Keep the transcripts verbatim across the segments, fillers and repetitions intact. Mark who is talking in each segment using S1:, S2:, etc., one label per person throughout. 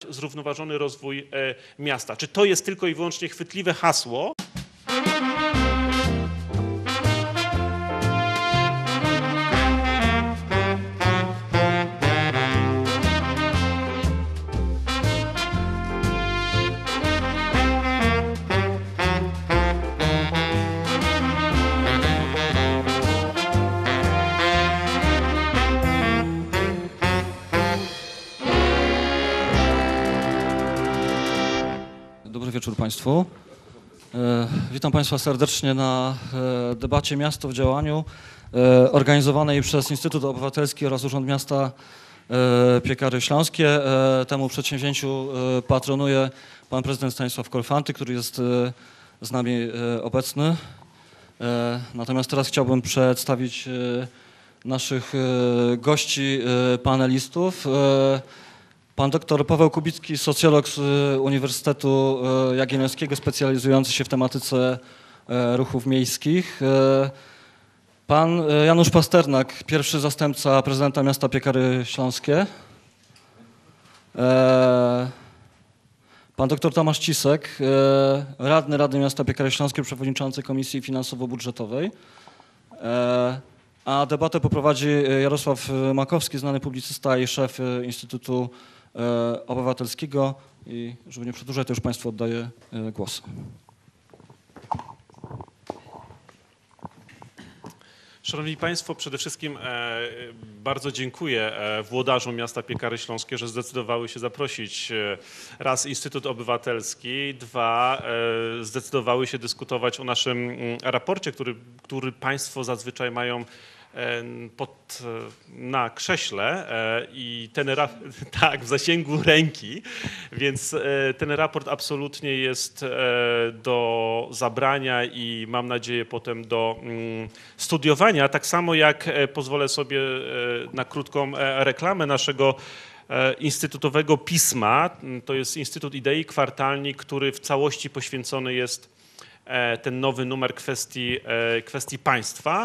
S1: zrównoważony rozwój miasta. Czy to jest tylko i wyłącznie chwytliwe hasło?
S2: Dobry wieczór Państwu. Witam Państwa serdecznie na debacie Miasto w działaniu organizowanej przez Instytut Obywatelski oraz Urząd Miasta Piekary Śląskie. Temu przedsięwzięciu patronuje pan prezydent Stanisław Kolfanty, który jest z nami obecny. Natomiast teraz chciałbym przedstawić naszych gości panelistów. Pan doktor Paweł Kubicki, socjolog z Uniwersytetu Jagiellońskiego, specjalizujący się w tematyce ruchów miejskich. Pan Janusz Pasternak, pierwszy zastępca prezydenta miasta Piekary Śląskie. Pan doktor Tomasz Cisek, radny Rady Miasta Piekary Śląskie, przewodniczący Komisji Finansowo-Budżetowej. A debatę poprowadzi Jarosław Makowski, znany publicysta i szef Instytutu Obywatelskiego. I żeby nie przedłużać, to już Państwu oddaję głos.
S1: Szanowni Państwo, przede wszystkim e, bardzo dziękuję e, włodarzom miasta Piekary Śląskie, że zdecydowały się zaprosić e, raz Instytut Obywatelski, dwa e, zdecydowały się dyskutować o naszym m, raporcie, który, który Państwo zazwyczaj mają pod, na krześle i ten raport, tak, w zasięgu ręki, więc ten raport absolutnie jest do zabrania i mam nadzieję potem do studiowania, tak samo jak pozwolę sobie na krótką reklamę naszego instytutowego pisma. To jest Instytut Idei, kwartalnik, który w całości poświęcony jest ten nowy numer kwestii, kwestii państwa,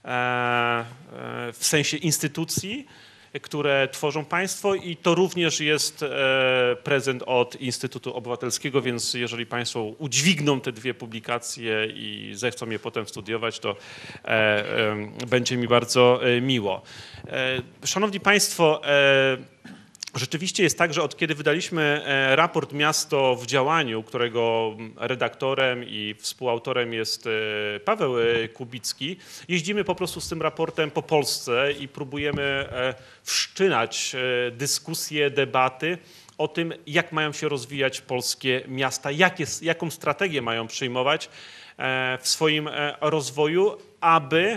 S1: w sensie instytucji, które tworzą państwo, i to również jest prezent od Instytutu Obywatelskiego, więc jeżeli Państwo udźwigną te dwie publikacje i zechcą je potem studiować, to będzie mi bardzo miło. Szanowni Państwo, rzeczywiście jest tak, że od kiedy wydaliśmy raport Miasto w działaniu, którego redaktorem i współautorem jest Paweł Kubicki, jeździmy po prostu z tym raportem po Polsce i próbujemy wszczynać dyskusje, debaty o tym, jak mają się rozwijać polskie miasta, jak jest, jaką strategię mają przyjmować w swoim rozwoju, aby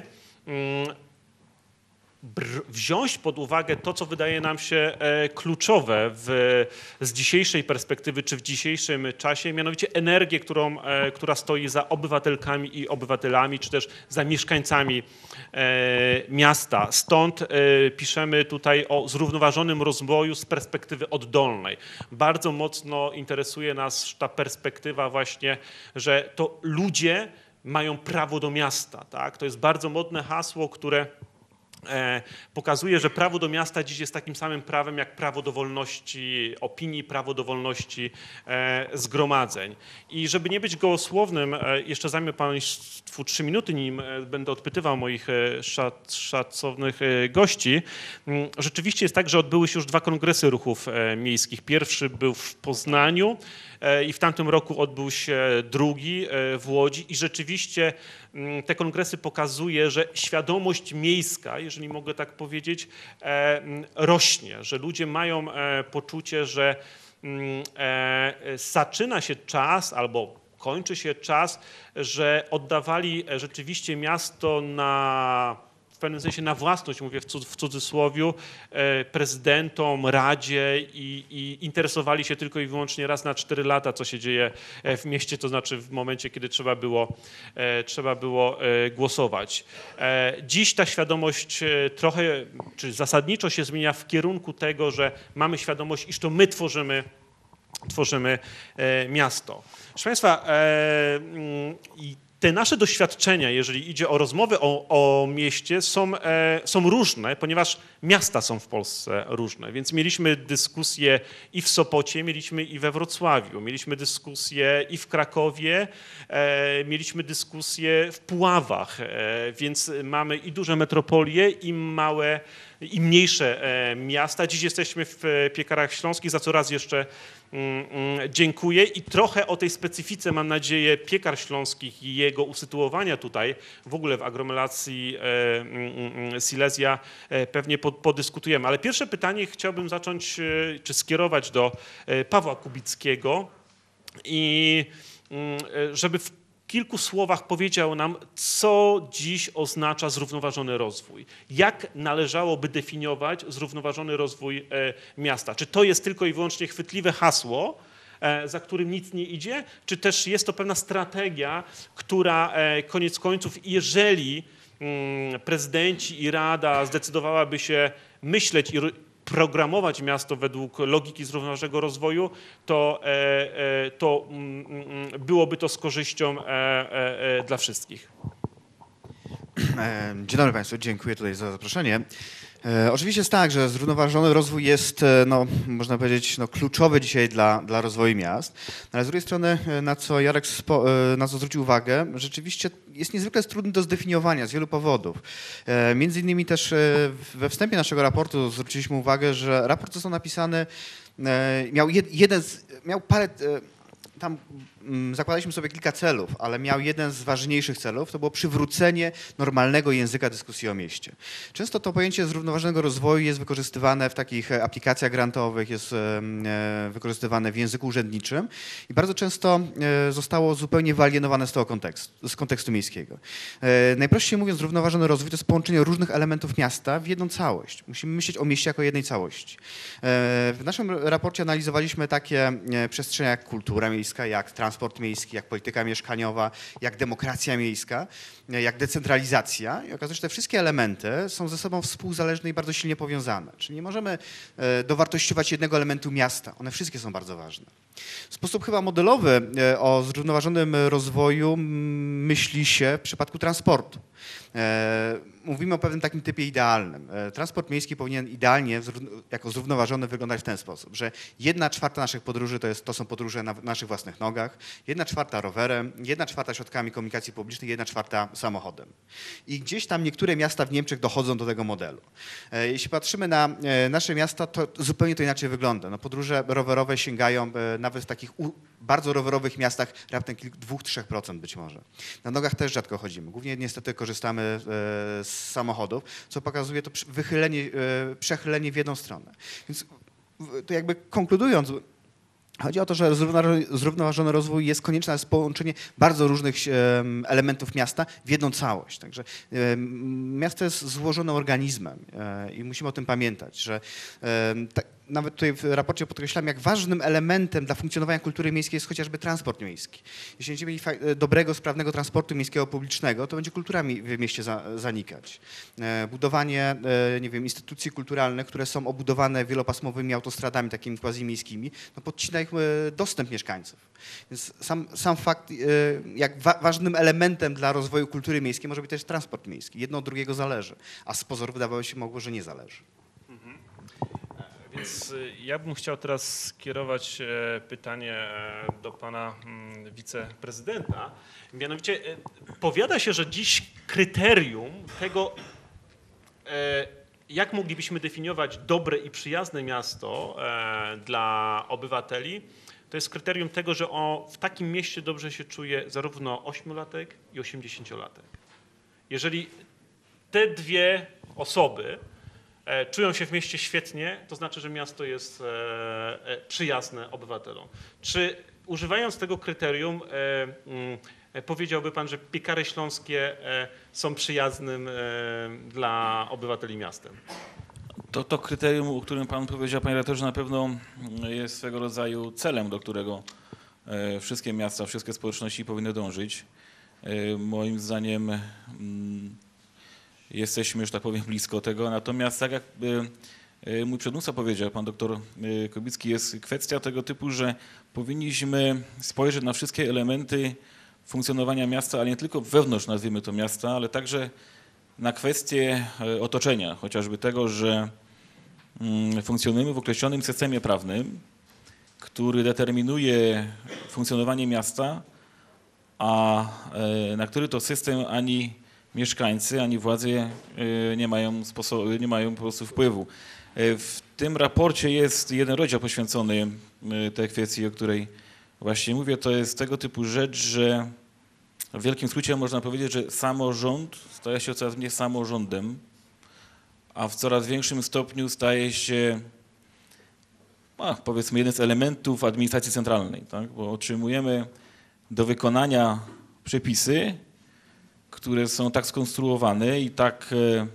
S1: wziąć pod uwagę to, co wydaje nam się kluczowe w, z dzisiejszej perspektywy, czy w dzisiejszym czasie, mianowicie energię, którą, która stoi za obywatelkami i obywatelami, czy też za mieszkańcami miasta. Stąd piszemy tutaj o zrównoważonym rozwoju z perspektywy oddolnej. Bardzo mocno interesuje nas ta perspektywa właśnie, że to ludzie mają prawo do miasta. Tak? To jest bardzo modne hasło, które pokazuje, że prawo do miasta dziś jest takim samym prawem jak prawo do wolności opinii, prawo do wolności zgromadzeń. I żeby nie być gołosłownym, jeszcze zajmę Państwu trzy minuty, nim będę odpytywał moich szac, szacownych gości. Rzeczywiście jest tak, że odbyły się już dwa kongresy ruchów miejskich. Pierwszy był w Poznaniu i w tamtym roku odbył się drugi w Łodzi i rzeczywiście te kongresy pokazuje, że świadomość miejska, jeżeli mogę tak powiedzieć, rośnie, że ludzie mają poczucie, że zaczyna się czas albo kończy się czas, że oddawali rzeczywiście miasto na, w pewnym sensie na własność, mówię w cudzysłowiu, prezydentom, radzie i, i interesowali się tylko i wyłącznie raz na cztery lata, co się dzieje w mieście, to znaczy w momencie, kiedy trzeba było, trzeba było głosować. Dziś ta świadomość trochę, czy zasadniczo się zmienia w kierunku tego, że mamy świadomość, iż to my tworzymy, tworzymy miasto. Proszę Państwa, i te nasze doświadczenia, jeżeli idzie o rozmowy o, o mieście, są, e, są różne, ponieważ miasta są w Polsce różne. Więc mieliśmy dyskusje i w Sopocie, mieliśmy i we Wrocławiu, mieliśmy dyskusje i w Krakowie, e, mieliśmy dyskusje w Puławach, e, więc mamy i duże metropolie, i małe, i mniejsze e, miasta. Dziś jesteśmy w Piekarach Śląskich, za co raz jeszcze dziękuję i trochę o tej specyfice, mam nadzieję, Piekar Śląskich i jego usytuowania tutaj, w ogóle w aglomeracji Silesia pewnie podyskutujemy. Ale pierwsze pytanie chciałbym zacząć, czy skierować do Pawła Kubickiego i żeby w kilku słowach powiedział nam, co dziś oznacza zrównoważony rozwój. Jak należałoby definiować zrównoważony rozwój miasta? Czy to jest tylko i wyłącznie chwytliwe hasło, za którym nic nie idzie, czy też jest to pewna strategia, która koniec końców, jeżeli prezydenci i Rada zdecydowałaby się myśleć i programować miasto według logiki zrównoważonego rozwoju, to, to byłoby to z korzyścią dla wszystkich.
S3: Dzień dobry Państwu, dziękuję tutaj za zaproszenie. Oczywiście jest tak, że zrównoważony rozwój jest, no, można powiedzieć, no, kluczowy dzisiaj dla, dla rozwoju miast, ale z drugiej strony, na co Jarek spo, na co zwrócił uwagę, rzeczywiście jest niezwykle trudny do zdefiniowania z wielu powodów. Między innymi też we wstępie naszego raportu zwróciliśmy uwagę, że raport został napisany, miał jeden, miał parę, tam zakładaliśmy sobie kilka celów, ale miał jeden z ważniejszych celów, to było przywrócenie normalnego języka dyskusji o mieście. Często to pojęcie zrównoważonego rozwoju jest wykorzystywane w takich aplikacjach grantowych, jest wykorzystywane w języku urzędniczym i bardzo często zostało zupełnie wyalienowane z tego kontekstu, z kontekstu miejskiego. Najprościej mówiąc, zrównoważony rozwój to jest połączenie różnych elementów miasta w jedną całość. Musimy myśleć o mieście jako jednej całości. W naszym raporcie analizowaliśmy takie przestrzenie jak kultura miejska, jak transport, transport miejski, jak polityka mieszkaniowa, jak demokracja miejska, jak decentralizacja. I okazuje się, że te wszystkie elementy są ze sobą współzależne i bardzo silnie powiązane. Czyli nie możemy dowartościować jednego elementu miasta. One wszystkie są bardzo ważne. W sposób chyba modelowy o zrównoważonym rozwoju myśli się w przypadku transportu. Mówimy o pewnym takim typie idealnym. Transport miejski powinien idealnie, jako zrównoważony, wyglądać w ten sposób, że jedna czwarta naszych podróży to, jest, to są podróże na naszych własnych nogach, jedna czwarta rowerem, jedna czwarta środkami komunikacji publicznej, jedna czwarta samochodem. I gdzieś tam niektóre miasta w Niemczech dochodzą do tego modelu. Jeśli patrzymy na nasze miasta, to zupełnie to inaczej wygląda. No, podróże rowerowe sięgają nawet w takich bardzo rowerowych miastach raptem dwa do trzech procent być może. Na nogach też rzadko chodzimy. Głównie niestety korzystamy z samochodów, co pokazuje to wychylenie, przechylenie w jedną stronę. Więc to jakby konkludując, chodzi o to, że zrównoważony rozwój jest konieczne, jest połączenie bardzo różnych elementów miasta w jedną całość. Także miasto jest złożonym organizmem i musimy o tym pamiętać, że nawet tutaj w raporcie podkreślam, jak ważnym elementem dla funkcjonowania kultury miejskiej jest chociażby transport miejski. Jeśli będziemy mieli dobrego, sprawnego transportu miejskiego publicznego, to będzie kultura w mieście zanikać. Budowanie, nie wiem, instytucji kulturalnych, które są obudowane wielopasmowymi autostradami takimi quasi-miejskimi, no podcina ich dostęp mieszkańców. Więc sam, sam fakt, jak wa ważnym elementem dla rozwoju kultury miejskiej może być też transport miejski. Jedno od drugiego zależy, a z pozoru wydawało się mogło, że nie zależy.
S1: Więc ja bym chciał teraz skierować pytanie do pana wiceprezydenta. Mianowicie powiada się, że dziś kryterium tego, jak moglibyśmy definiować dobre i przyjazne miasto dla obywateli, to jest kryterium tego, że o, w takim mieście dobrze się czuje zarówno ośmiolatek i osiemdziesięciolatek. Jeżeli te dwie osoby czują się w mieście świetnie, to znaczy, że miasto jest przyjazne obywatelom. Czy używając tego kryterium powiedziałby pan, że Piekary Śląskie są przyjaznym dla obywateli miastem?
S4: To, to kryterium, o którym pan powiedział, panie redaktorze, na pewno jest swego rodzaju celem, do którego wszystkie miasta, wszystkie społeczności powinny dążyć. Moim zdaniem jesteśmy, już tak powiem, blisko tego. Natomiast tak jak mój przedmówca powiedział, pan doktor Kubicki, jest kwestia tego typu, że powinniśmy spojrzeć na wszystkie elementy funkcjonowania miasta, ale nie tylko wewnątrz, nazwijmy to miasta, ale także na kwestie otoczenia, chociażby tego, że funkcjonujemy w określonym systemie prawnym, który determinuje funkcjonowanie miasta, a na który to system ani mieszkańcy, ani władze nie mają, sposobu, nie mają po prostu wpływu. W tym raporcie jest jeden rozdział poświęcony tej kwestii, o której właśnie mówię. To jest tego typu rzecz, że w wielkim skrócie można powiedzieć, że samorząd staje się coraz mniej samorządem, a w coraz większym stopniu staje się, a, powiedzmy, jeden z elementów administracji centralnej, tak? Bo otrzymujemy do wykonania przepisy, które są tak skonstruowane i tak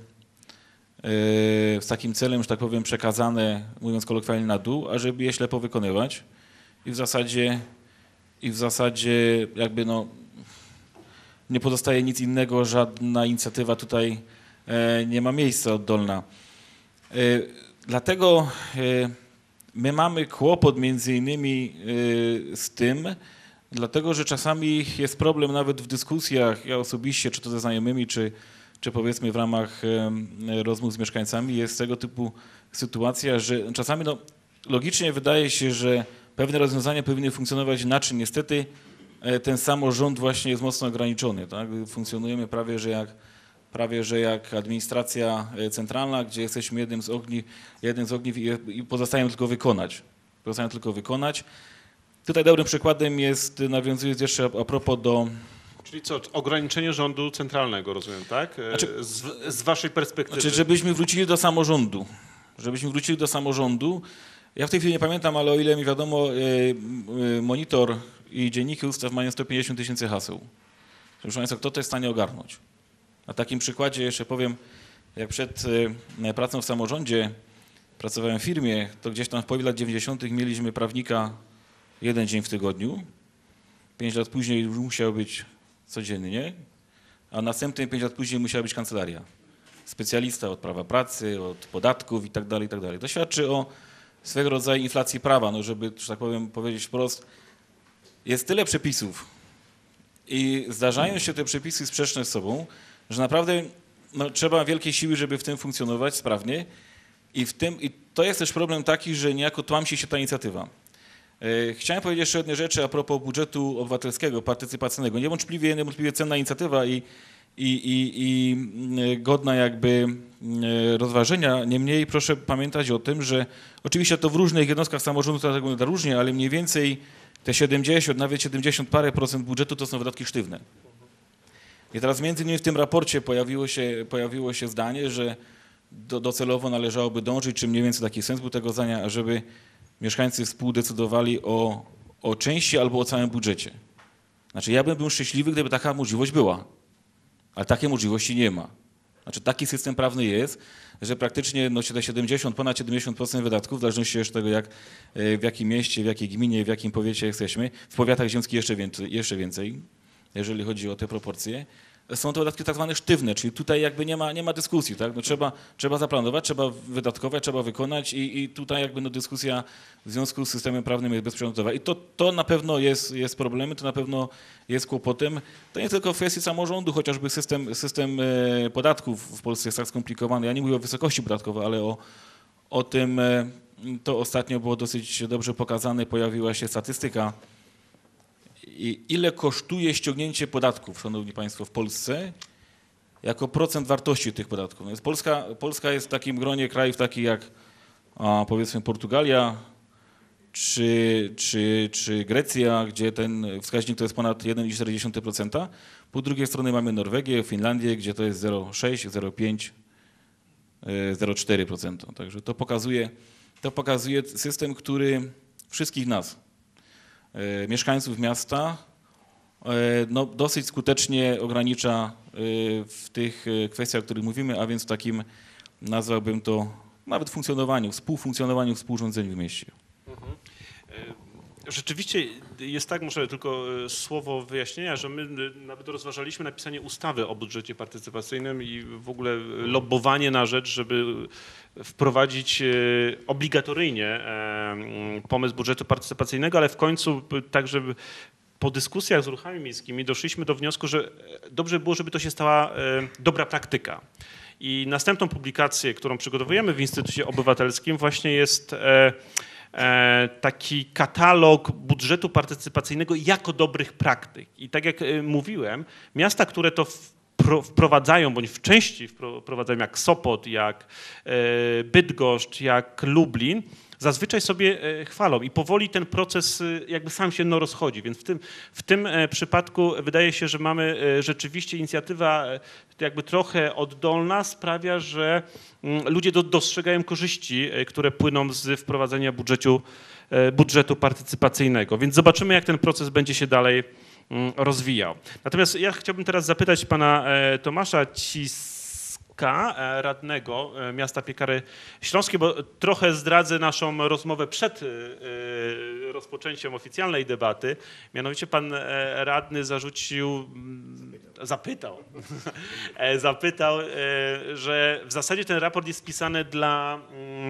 S4: z takim celem, że tak powiem, przekazane, mówiąc kolokwialnie, na dół, ażeby je ślepo wykonywać i w zasadzie, i w zasadzie jakby no nie pozostaje nic innego, żadna inicjatywa tutaj nie ma miejsca oddolna. Dlatego my mamy kłopot między innymi z tym, dlatego że czasami jest problem nawet w dyskusjach, ja osobiście, czy to ze znajomymi, czy, czy powiedzmy w ramach rozmów z mieszkańcami, jest tego typu sytuacja, że czasami no, logicznie wydaje się, że pewne rozwiązania powinny funkcjonować inaczej. Niestety ten samorząd właśnie jest mocno ograniczony. Tak? Funkcjonujemy prawie że, jak, prawie, że jak administracja centralna, gdzie jesteśmy jednym z ogniw, jednym z ogniw i, i pozostajemy tylko wykonać. Pozostajemy tylko wykonać. Tutaj dobrym przykładem jest, nawiązując jeszcze a propos do...
S1: Czyli co, ograniczenie rządu centralnego, rozumiem, tak?
S4: Znaczy,
S1: z, z waszej perspektywy.
S4: Znaczy, żebyśmy wrócili do samorządu. Żebyśmy wrócili do samorządu. Ja w tej chwili nie pamiętam, ale o ile mi wiadomo, Monitor i Dzienniki Ustaw mają sto pięćdziesiąt tysięcy haseł. Proszę Państwa, kto to jest w stanie ogarnąć? Na takim przykładzie jeszcze powiem, jak przed pracą w samorządzie pracowałem w firmie, to gdzieś tam w połowie lat dziewięćdziesiątych mieliśmy prawnika jeden dzień w tygodniu. Pięć lat później już musiał być codziennie, a następne pięć lat później musiała być kancelaria. Specjalista od prawa pracy, od podatków i tak dalej, i tak dalej. To świadczy o swego rodzaju inflacji prawa, no żeby, że tak powiem, powiedzieć wprost, jest tyle przepisów i zdarzają się te przepisy sprzeczne z sobą, że naprawdę no, trzeba wielkiej siły, żeby w tym funkcjonować sprawnie i, w tym, i to jest też problem taki, że niejako tłamsi się ta inicjatywa. Chciałem powiedzieć jeszcze jednej rzeczy a propos budżetu obywatelskiego, partycypacyjnego. Niewątpliwie, niewątpliwie cenna inicjatywa i, i, i, i godna jakby rozważenia. Niemniej proszę pamiętać o tym, że oczywiście to w różnych jednostkach samorządu to wygląda różnie, ale mniej więcej te siedemdziesiąt, nawet siedemdziesiąt parę procent budżetu to są wydatki sztywne. I teraz między innymi w tym raporcie pojawiło się, pojawiło się zdanie, że do, docelowo należałoby dążyć, czy mniej więcej taki sens był tego zdania, ażeby mieszkańcy współdecydowali o, o części albo o całym budżecie. Znaczy ja bym był szczęśliwy, gdyby taka możliwość była, ale takiej możliwości nie ma. Znaczy taki system prawny jest, że praktycznie no, siedemdziesiąt, ponad siedemdziesiąt procent wydatków, w zależności od tego, jak, w jakim mieście, w jakiej gminie, w jakim powiecie jesteśmy, w powiatach ziemskich jeszcze więcej, jeszcze więcej, jeżeli chodzi o te proporcje, są to wydatki tak zwane sztywne, czyli tutaj jakby nie ma, nie ma dyskusji, tak? No trzeba, trzeba zaplanować, trzeba wydatkować, trzeba wykonać i, i tutaj jakby no dyskusja w związku z systemem prawnym jest bezprzetargowa. I to, to na pewno jest, jest problemem, to na pewno jest kłopotem. To nie tylko w kwestii samorządu, chociażby system, system podatków w Polsce jest tak skomplikowany. Ja nie mówię o wysokości podatkowej, ale o, o tym, to ostatnio było dosyć dobrze pokazane, pojawiła się statystyka. I ile kosztuje ściągnięcie podatków, szanowni państwo, w Polsce jako procent wartości tych podatków. No jest Polska, Polska jest w takim gronie krajów takich jak a, powiedzmy Portugalia czy, czy, czy Grecja, gdzie ten wskaźnik to jest ponad jeden przecinek cztery procent. Po drugiej stronie mamy Norwegię, Finlandię, gdzie to jest zero przecinek sześć, zero przecinek pięć, zero przecinek cztery procent. Także to pokazuje, to pokazuje system, który wszystkich nas, mieszkańców miasta no, dosyć skutecznie ogranicza w tych kwestiach, o których mówimy, a więc w takim, nazwałbym to, nawet funkcjonowaniu, współfunkcjonowaniu, współrządzeniu w mieście.
S1: Mhm. Rzeczywiście jest tak, może tylko słowo wyjaśnienia, że my nawet rozważaliśmy napisanie ustawy o budżecie partycypacyjnym i w ogóle lobbowanie na rzecz, żeby wprowadzić obligatoryjnie pomysł budżetu partycypacyjnego, ale w końcu tak, żeby po dyskusjach z ruchami miejskimi doszliśmy do wniosku, że dobrze by było, żeby to się stała dobra praktyka. I następną publikację, którą przygotowujemy w Instytucie Obywatelskim, właśnie jest taki katalog budżetu partycypacyjnego jako dobrych praktyk. I tak jak mówiłem, miasta, które to wprowadzają, bądź w części wprowadzają, jak Sopot, jak Bydgoszcz, jak Lublin, zazwyczaj sobie chwalą i powoli ten proces jakby sam się no rozchodzi, więc w tym, w tym przypadku wydaje się, że mamy rzeczywiście inicjatywa jakby trochę oddolna sprawia, że ludzie do, dostrzegają korzyści, które płyną z wprowadzenia budżetu, budżetu partycypacyjnego, więc zobaczymy, jak ten proces będzie się dalej rozwijał. Natomiast ja chciałbym teraz zapytać pana Tomasza Ciska, radnego miasta Piekary Śląskie, bo trochę zdradzę naszą rozmowę przed rozpoczęciem oficjalnej debaty. Mianowicie pan radny zarzucił, zapytał, zapytał, że w zasadzie ten raport jest pisany dla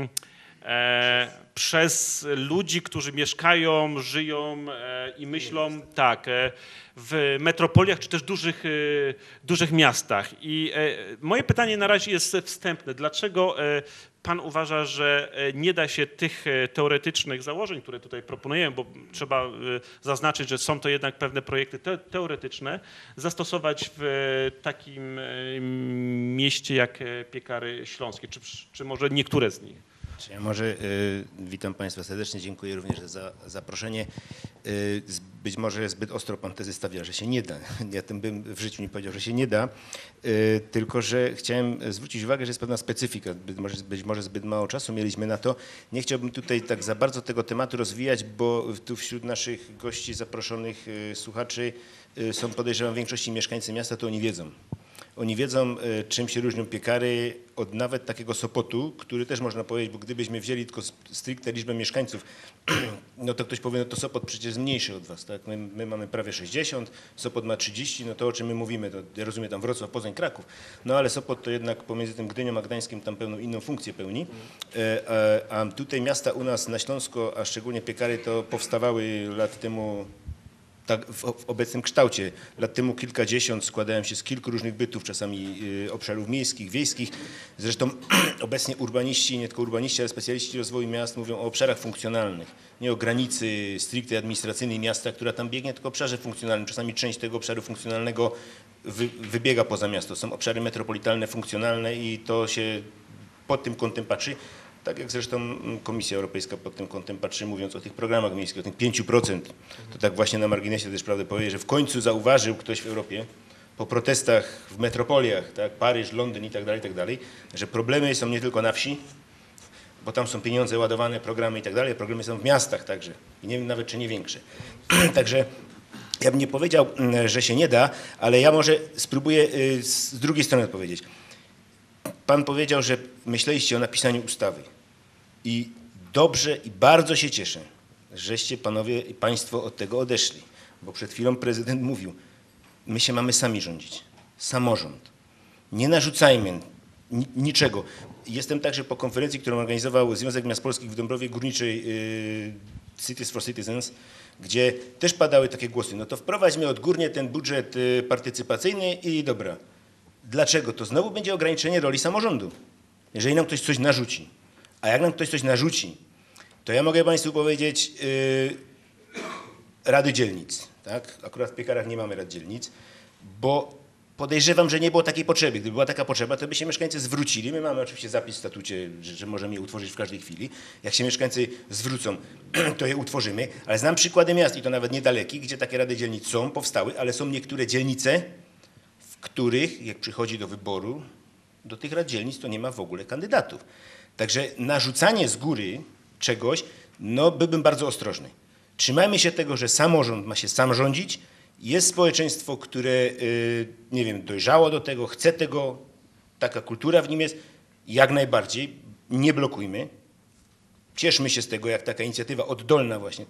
S1: E, przez ludzi, którzy mieszkają, żyją e, i myślą tak, e, w metropoliach czy też dużych, e, dużych miastach. I e, moje pytanie na razie jest wstępne. Dlaczego e, pan uważa, że nie da się tych teoretycznych założeń, które tutaj proponujemy, bo trzeba e, zaznaczyć, że są to jednak pewne projekty te, teoretyczne, zastosować w takim e, mieście jak Piekary Śląskie, czy, czy może niektóre z nich?
S5: Ja może y, witam Państwa serdecznie, dziękuję również za zaproszenie. Y, być może zbyt ostro Pan tezy stawia, że się nie da. Ja tym bym w życiu nie powiedział, że się nie da, y, tylko że chciałem zwrócić uwagę, że jest pewna specyfika. Być może, być może zbyt mało czasu mieliśmy na to. Nie chciałbym tutaj tak za bardzo tego tematu rozwijać, bo tu wśród naszych gości zaproszonych y, słuchaczy y, są, podejrzewam, w większości mieszkańcy miasta, to oni wiedzą. Oni wiedzą, czym się różnią Piekary od nawet takiego Sopotu, który też można powiedzieć, bo gdybyśmy wzięli tylko stricte liczbę mieszkańców, no to ktoś powie, no to Sopot przecież jest mniejszy od was, tak? My, my mamy prawie sześćdziesiąt, Sopot ma trzydzieści, no to o czym my mówimy, to ja rozumiem tam Wrocław, Poznań, Kraków, no ale Sopot to jednak pomiędzy tym Gdynią a Gdańskiem tam pełną inną funkcję pełni, a tutaj miasta u nas na Śląsko, a szczególnie Piekary to powstawały lat temu tak w, w obecnym kształcie. Lat temu kilkadziesiąt składałem się z kilku różnych bytów, czasami y, obszarów miejskich, wiejskich. Zresztą obecnie urbaniści, nie tylko urbaniści, ale specjaliści rozwoju miast mówią o obszarach funkcjonalnych. Nie o granicy stricte administracyjnej miasta, która tam biegnie, tylko o obszarze funkcjonalnym. Czasami część tego obszaru funkcjonalnego wy, wybiega poza miasto. Są obszary metropolitalne, funkcjonalne i to się pod tym kątem patrzy. Tak jak zresztą Komisja Europejska pod tym kątem patrzy, mówiąc o tych programach miejskich, o tych pięciu procent. To tak właśnie na marginesie też prawdę powiedzieć, że w końcu zauważył ktoś w Europie, po protestach w metropoliach, tak, Paryż, Londyn i tak dalej, i tak dalej, że problemy są nie tylko na wsi, bo tam są pieniądze ładowane, programy i tak dalej, problemy są w miastach także. I nie wiem nawet, czy nie większe. Także ja bym nie powiedział, że się nie da, ale ja może spróbuję z drugiej strony odpowiedzieć. Pan powiedział, że myśleliście o napisaniu ustawy i dobrze i bardzo się cieszę, żeście panowie i państwo od tego odeszli, bo przed chwilą prezydent mówił, my się mamy sami rządzić, samorząd, nie narzucajmy niczego. Jestem także po konferencji, którą organizował Związek Miast Polskich w Dąbrowie Górniczej Cities for Citizens, gdzie też padały takie głosy, no to wprowadźmy odgórnie ten budżet partycypacyjny i dobra. Dlaczego? To znowu będzie ograniczenie roli samorządu, jeżeli nam ktoś coś narzuci. A jak nam ktoś coś narzuci, to ja mogę Państwu powiedzieć yy, rady dzielnic. Tak? Akurat w Piekarach nie mamy rad dzielnic, bo podejrzewam, że nie było takiej potrzeby. Gdyby była taka potrzeba, to by się mieszkańcy zwrócili. My mamy oczywiście zapis w statucie, że, że możemy je utworzyć w każdej chwili. Jak się mieszkańcy zwrócą, to je utworzymy. Ale znam przykłady miast, i to nawet niedalekich, gdzie takie rady dzielnic są, powstały, ale są niektóre dzielnice, w których, jak przychodzi do wyboru, do tych rad dzielnic, to nie ma w ogóle kandydatów. Także narzucanie z góry czegoś, no byłbym bardzo ostrożny. Trzymajmy się tego, że samorząd ma się sam rządzić. Jest społeczeństwo, które, nie wiem, dojrzało do tego, chce tego, taka kultura w nim jest, jak najbardziej, nie blokujmy. Cieszmy się z tego, jak taka inicjatywa oddolna właśnie,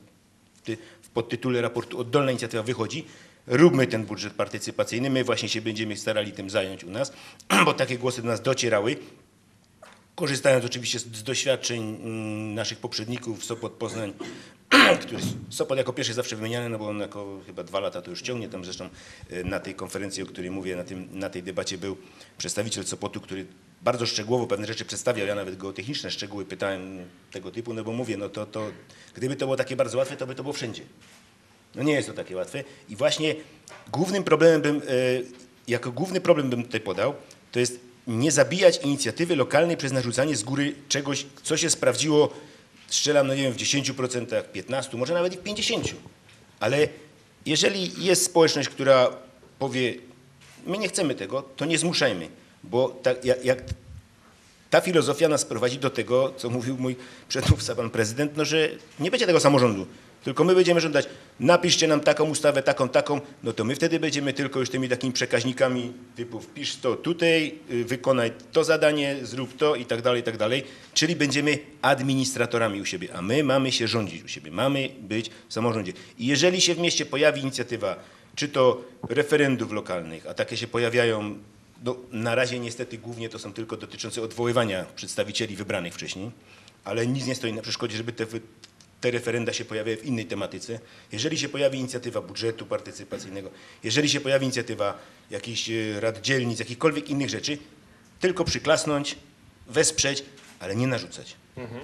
S5: w podtytule raportu oddolna inicjatywa wychodzi. Róbmy ten budżet partycypacyjny, my właśnie się będziemy starali tym zająć u nas, bo takie głosy do nas docierały. korzystając oczywiście z, z doświadczeń mm, naszych poprzedników, Sopot, Poznań, który Sopot jako pierwszy zawsze wymieniany, no bo on jako chyba dwa lata to już ciągnie, tam zresztą y, na tej konferencji, o której mówię, na, tym, na tej debacie był przedstawiciel Sopotu, który bardzo szczegółowo pewne rzeczy przedstawiał, ja nawet go o techniczne szczegóły pytałem tego typu, no bo mówię, no to, to gdyby to było takie bardzo łatwe, to by to było wszędzie. No nie jest to takie łatwe i właśnie głównym problemem bym, y, jako główny problem bym tutaj podał, to jest nie zabijać inicjatywy lokalnej przez narzucanie z góry czegoś, co się sprawdziło, strzelam, no nie wiem, w dziesięciu procentach, piętnastu, może nawet i w pięćdziesięciu. Ale jeżeli jest społeczność, która powie, my nie chcemy tego, to nie zmuszajmy, bo tak jak, jak ta filozofia nas prowadzi do tego, co mówił mój przedmówca, pan prezydent, no że nie będzie tego samorządu, tylko my będziemy żądać, napiszcie nam taką ustawę, taką, taką, no to my wtedy będziemy tylko już tymi takimi przekaźnikami typu wpisz to tutaj, wykonaj to zadanie, zrób to i tak dalej, i tak dalej. Czyli będziemy administratorami u siebie, a my mamy się rządzić u siebie, mamy być w samorządzie. I jeżeli się w mieście pojawi inicjatywa, czy to referendów lokalnych, a takie się pojawiają, no na razie niestety głównie to są tylko dotyczące odwoływania przedstawicieli wybranych wcześniej, ale nic nie stoi na przeszkodzie, żeby te te referenda się pojawiają w innej tematyce. Jeżeli się pojawi inicjatywa budżetu partycypacyjnego, jeżeli się pojawi inicjatywa jakichś rad dzielnic, jakichkolwiek innych rzeczy, tylko przyklasnąć, wesprzeć, ale nie narzucać. Mhm.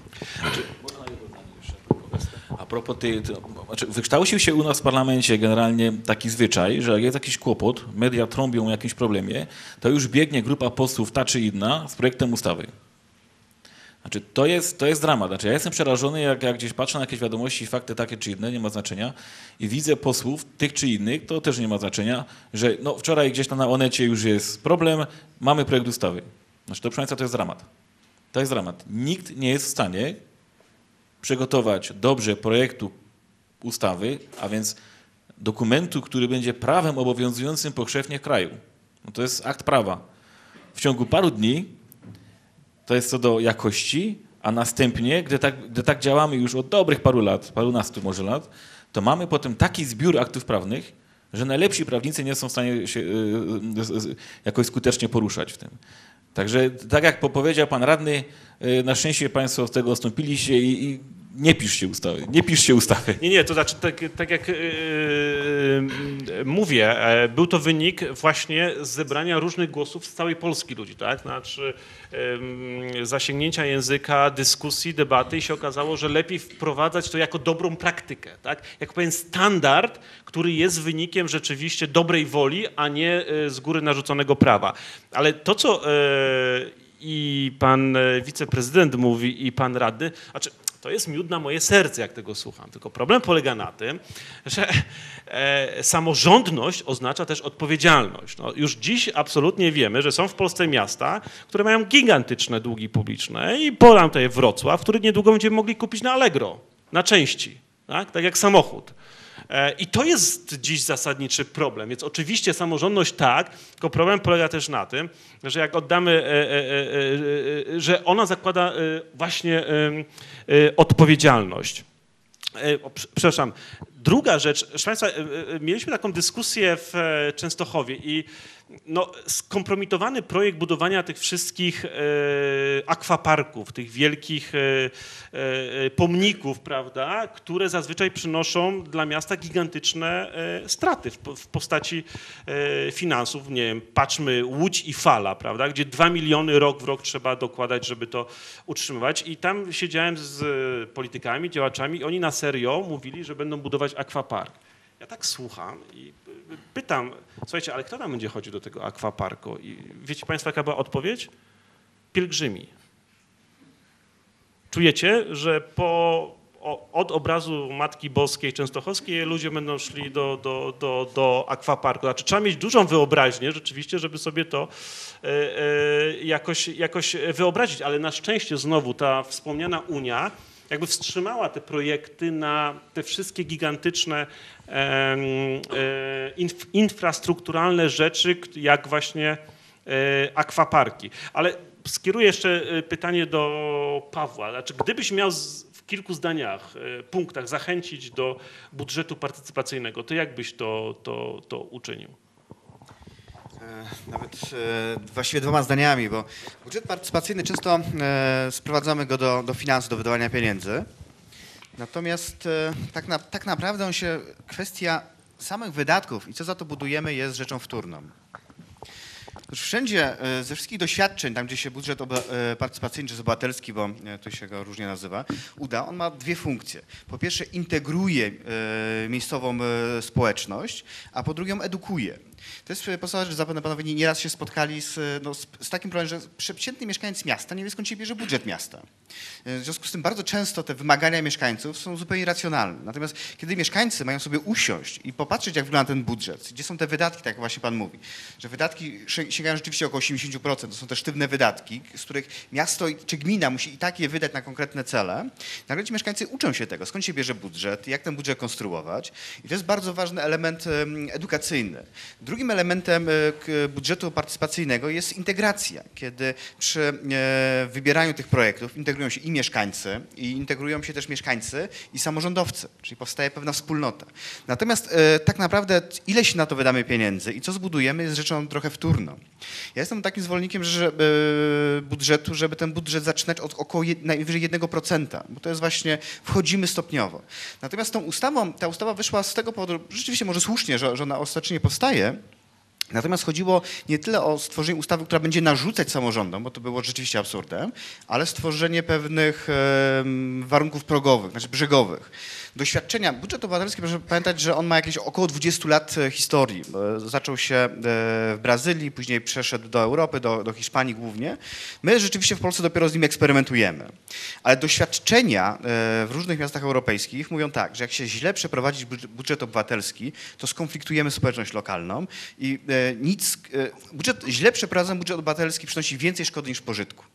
S4: A propos tej, to, znaczy wykształcił się u nas w parlamencie generalnie taki zwyczaj, że jak jest jakiś kłopot, media trąbią o jakimś problemie, to już biegnie grupa posłów ta czy inna z projektem ustawy. Znaczy, to jest, to jest dramat. Znaczy, ja jestem przerażony, jak, jak gdzieś patrzę na jakieś wiadomości, fakty takie czy inne, nie ma znaczenia, i widzę posłów, tych czy innych, to też nie ma znaczenia, że no, wczoraj gdzieś tam na Onecie już jest problem, mamy projekt ustawy. Znaczy, to proszę Państwa, to jest dramat. To jest dramat. Nikt nie jest w stanie przygotować dobrze projektu ustawy, a więc dokumentu, który będzie prawem obowiązującym powszechnie w kraju. No, to jest akt prawa. W ciągu paru dni. To jest co do jakości, a następnie, gdy tak, gdy tak działamy już od dobrych paru lat, parunastu może lat, to mamy potem taki zbiór aktów prawnych, że najlepsi prawnicy nie są w stanie się y, y, y, jakoś skutecznie poruszać w tym. Także tak jak powiedział pan radny, y, na szczęście państwo z tego odstąpiliście i, i nie piszcie ustawy, nie piszcie ustawy.
S1: Nie, nie, to znaczy tak, tak jak yy, yy, mówię, był to wynik właśnie zebrania różnych głosów z całej Polski ludzi, tak? Znaczy yy, zasięgnięcia języka, dyskusji, debaty i się okazało, że lepiej wprowadzać to jako dobrą praktykę, tak? Jak pewien standard, który jest wynikiem rzeczywiście dobrej woli, a nie yy, z góry narzuconego prawa. Ale to, co yy, i pan wiceprezydent mówi, i pan radny, znaczy to jest miód na moje serce, jak tego słucham. Tylko problem polega na tym, że e, samorządność oznacza też odpowiedzialność. No, już dziś absolutnie wiemy, że są w Polsce miasta, które mają gigantyczne długi publiczne i podam tutaj Wrocław, który niedługo będziemy mogli kupić na Allegro, na części, tak, tak jak samochód. I to jest dziś zasadniczy problem, więc oczywiście samorządność tak, tylko problem polega też na tym, że jak oddamy, że ona zakłada właśnie odpowiedzialność. Przepraszam. Druga rzecz, proszę Państwa, mieliśmy taką dyskusję w Częstochowie i no, skompromitowany projekt budowania tych wszystkich e, akwaparków, tych wielkich e, e, pomników, prawda, które zazwyczaj przynoszą dla miasta gigantyczne e, straty w, w postaci e, finansów. Nie wiem, patrzmy Łódź i Fala, prawda, gdzie dwa miliony rok w rok trzeba dokładać, żeby to utrzymywać. I tam siedziałem z politykami, działaczami i oni na serio mówili, że będą budować akwapark. Ja tak słucham i pytam, słuchajcie, ale kto tam będzie chodził do tego akwaparku? I wiecie Państwo, jaka była odpowiedź? Pielgrzymi. Czujecie, że po, o, od obrazu Matki Boskiej Częstochowskiej ludzie będą szli do, do, do, do akwaparku. Znaczy, trzeba mieć dużą wyobraźnię rzeczywiście, żeby sobie to e, e, jakoś, jakoś wyobrazić, ale na szczęście znowu ta wspomniana Unia jakby wstrzymała te projekty na te wszystkie gigantyczne e, e, inf, infrastrukturalne rzeczy, jak właśnie e, akwaparki. Ale skieruję jeszcze pytanie do Pawła. Znaczy, gdybyś miał z, w kilku zdaniach, e, punktach zachęcić do budżetu partycypacyjnego, to jak byś to, to, to uczynił?
S3: E, Nawet e, właściwie dwoma zdaniami, bo budżet partycypacyjny często e, sprowadzamy go do, do finansów, do wydawania pieniędzy. Natomiast e, tak, na, tak naprawdę on się, kwestia samych wydatków i co za to budujemy jest rzeczą wtórną. Otóż wszędzie, e, ze wszystkich doświadczeń, tam gdzie się budżet oba, e, partycypacyjny czy obywatelski, bo e, tu się go różnie nazywa, uda, on ma dwie funkcje. Po pierwsze integruje e, miejscową e, społeczność, a po drugie ją edukuje. To jest podstawowe, że zapewne panowie nie- nieraz się spotkali z, no, z, z takim problemem, że przeciętny mieszkaniec miasta nie wie, skąd się bierze budżet miasta. W związku z tym bardzo często te wymagania mieszkańców są zupełnie racjonalne. Natomiast kiedy mieszkańcy mają sobie usiąść i popatrzeć, jak wygląda ten budżet, gdzie są te wydatki, tak jak właśnie pan mówi, że wydatki szy- sięgają rzeczywiście około osiemdziesiąt procent, to są te sztywne wydatki, z których miasto i- czy gmina musi i tak je wydać na konkretne cele, nagle ci mieszkańcy uczą się tego, skąd się bierze budżet, jak ten budżet konstruować i to jest bardzo ważny element em, edukacyjny. Drugim elementem e, k- budżetu partycypacyjnego jest integracja, kiedy przy e, wybieraniu tych projektów integrują się i mieszkańcy, i integrują się też mieszkańcy i samorządowcy, czyli powstaje pewna wspólnota. Natomiast e, tak naprawdę ile się na to wydamy pieniędzy i co zbudujemy jest rzeczą trochę wtórną. Ja jestem takim zwolennikiem że, e, budżetu, żeby ten budżet zaczynać od około jed, najwyżej jednego procenta, bo to jest właśnie, wchodzimy stopniowo. Natomiast tą ustawą, ta ustawa wyszła z tego powodu, rzeczywiście może słusznie, że, że ona ostatecznie powstaje. Natomiast chodziło nie tyle o stworzenie ustawy, która będzie narzucać samorządom, bo to było rzeczywiście absurdem, ale stworzenie pewnych em, warunków progowych, znaczy brzegowych. Doświadczenia, budżet obywatelski, proszę pamiętać, że on ma jakieś około dwudziestu lat e, historii. E, Zaczął się e, w Brazylii, później przeszedł do Europy, do, do Hiszpanii głównie. My rzeczywiście w Polsce dopiero z nim eksperymentujemy. Ale doświadczenia e, w różnych miastach europejskich mówią tak, że jak się źle przeprowadzić budż- budżet obywatelski, to skonfliktujemy społeczność lokalną i e, nic, e, budżet, źle przeprowadzony budżet obywatelski przynosi więcej szkody niż pożytku.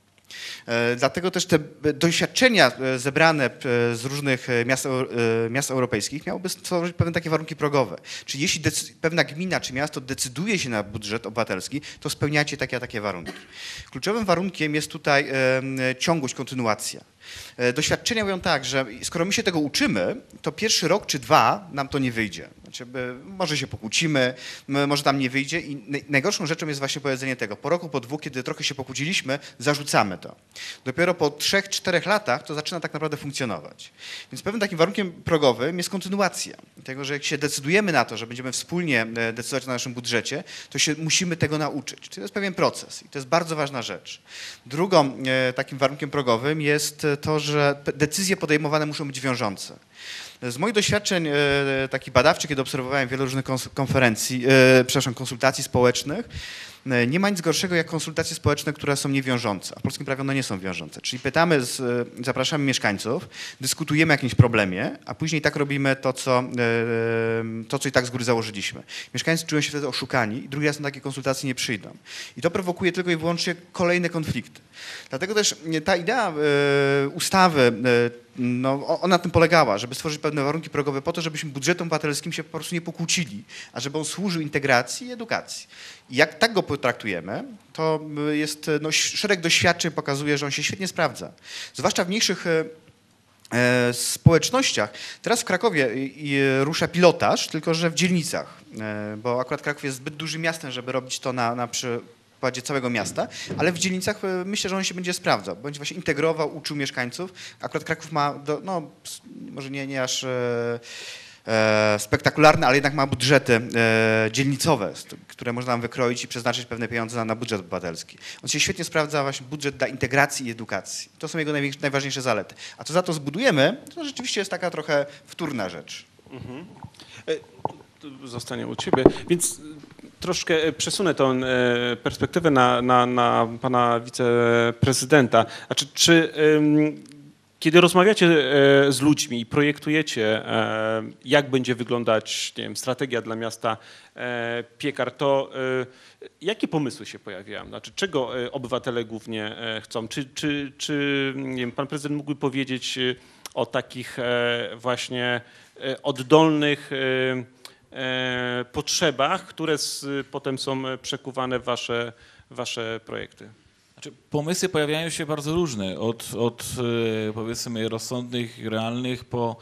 S3: E, Dlatego też te doświadczenia e, zebrane e, z różnych e, miast, eu- e, miast europejskich miałyby stworzyć pewne takie warunki progowe. Czyli jeśli decy- pewna gmina czy miasto decyduje się na budżet obywatelski, to spełniacie takie a takie warunki. Kluczowym warunkiem jest tutaj e, ciągłość, kontynuacja. E, Doświadczenia mówią tak, że skoro my się tego uczymy, to pierwszy rok czy dwa nam to nie wyjdzie. Znaczy, by- może się pokłócimy, m- może tam nie wyjdzie i naj- najgorszą rzeczą jest właśnie powiedzenie tego. Po roku, po dwóch, kiedy trochę się pokłóciliśmy, zarzucamy to. Dopiero po trzech, czterech latach to zaczyna tak naprawdę funkcjonować. Więc pewnym takim warunkiem progowym jest kontynuacja. Tego, że jak się decydujemy na to, że będziemy wspólnie e, decydować o naszym budżecie, to się musimy tego nauczyć. Czyli to jest pewien proces i to jest bardzo ważna rzecz. Drugą e, takim warunkiem progowym jest e, to, że pe- decyzje podejmowane muszą być wiążące. Z moich doświadczeń e, takich badawczych, kiedy obserwowałem wiele różnych kons- konferencji, e, przepraszam, konsultacji społecznych, e, nie ma nic gorszego jak konsultacje społeczne, które są niewiążące, a w polskim prawie one nie są wiążące. Czyli pytamy, z, e, zapraszamy mieszkańców, dyskutujemy o jakimś problemie, a później tak robimy to, co, e, to, co i tak z góry założyliśmy. Mieszkańcy czują się wtedy oszukani i drugi raz na takie konsultacje nie przyjdą. I to prowokuje tylko i wyłącznie kolejne konflikty. Dlatego też e, ta idea e, ustawy, e, no, o- ona na tym polegała, żeby stworzyć pewne warunki progowe po to, żebyśmy budżetem obywatelskim się po prostu nie pokłócili, a żeby on służył integracji i edukacji. I jak tak go potraktujemy, to y, jest, no, szereg doświadczeń pokazuje, że on się świetnie sprawdza. Zwłaszcza w mniejszych e, e, społecznościach. Teraz w Krakowie i, i rusza pilotaż, tylko że w dzielnicach, e, bo akurat Kraków jest zbyt dużym miastem, żeby robić to na, na przy, przykładzie całego miasta, ale w dzielnicach e, myślę, że on się będzie sprawdzał, będzie właśnie integrował, uczył mieszkańców. Akurat Kraków ma, do, no s- może nie, nie aż e, e, spektakularne, ale jednak ma budżety e, dzielnicowe, st- które można tam wykroić i przeznaczyć pewne pieniądze na, na budżet obywatelski. On się świetnie sprawdza właśnie budżet dla integracji i edukacji. To są jego największe, najważniejsze zalety. A co za to zbudujemy, to rzeczywiście jest taka trochę wtórna rzecz.
S1: E, to Zostanie u ciebie. Więc e, troszkę e, przesunę tą e, perspektywę na, na, na pana wiceprezydenta. Znaczy, czy em, kiedy rozmawiacie e, z ludźmi i projektujecie, e, jak będzie wyglądać, nie wiem, strategia dla miasta e, Piekar, to e, jakie pomysły się pojawiają? Znaczy, czego e, obywatele głównie e, chcą? Czy, czy, czy nie wiem, pan prezydent mógłby powiedzieć e, o takich e, właśnie e, oddolnych e, e, potrzebach, które z, potem są przekuwane w wasze, wasze projekty?
S4: Znaczy, pomysły pojawiają się bardzo różne, od, od e, powiedzmy rozsądnych, realnych po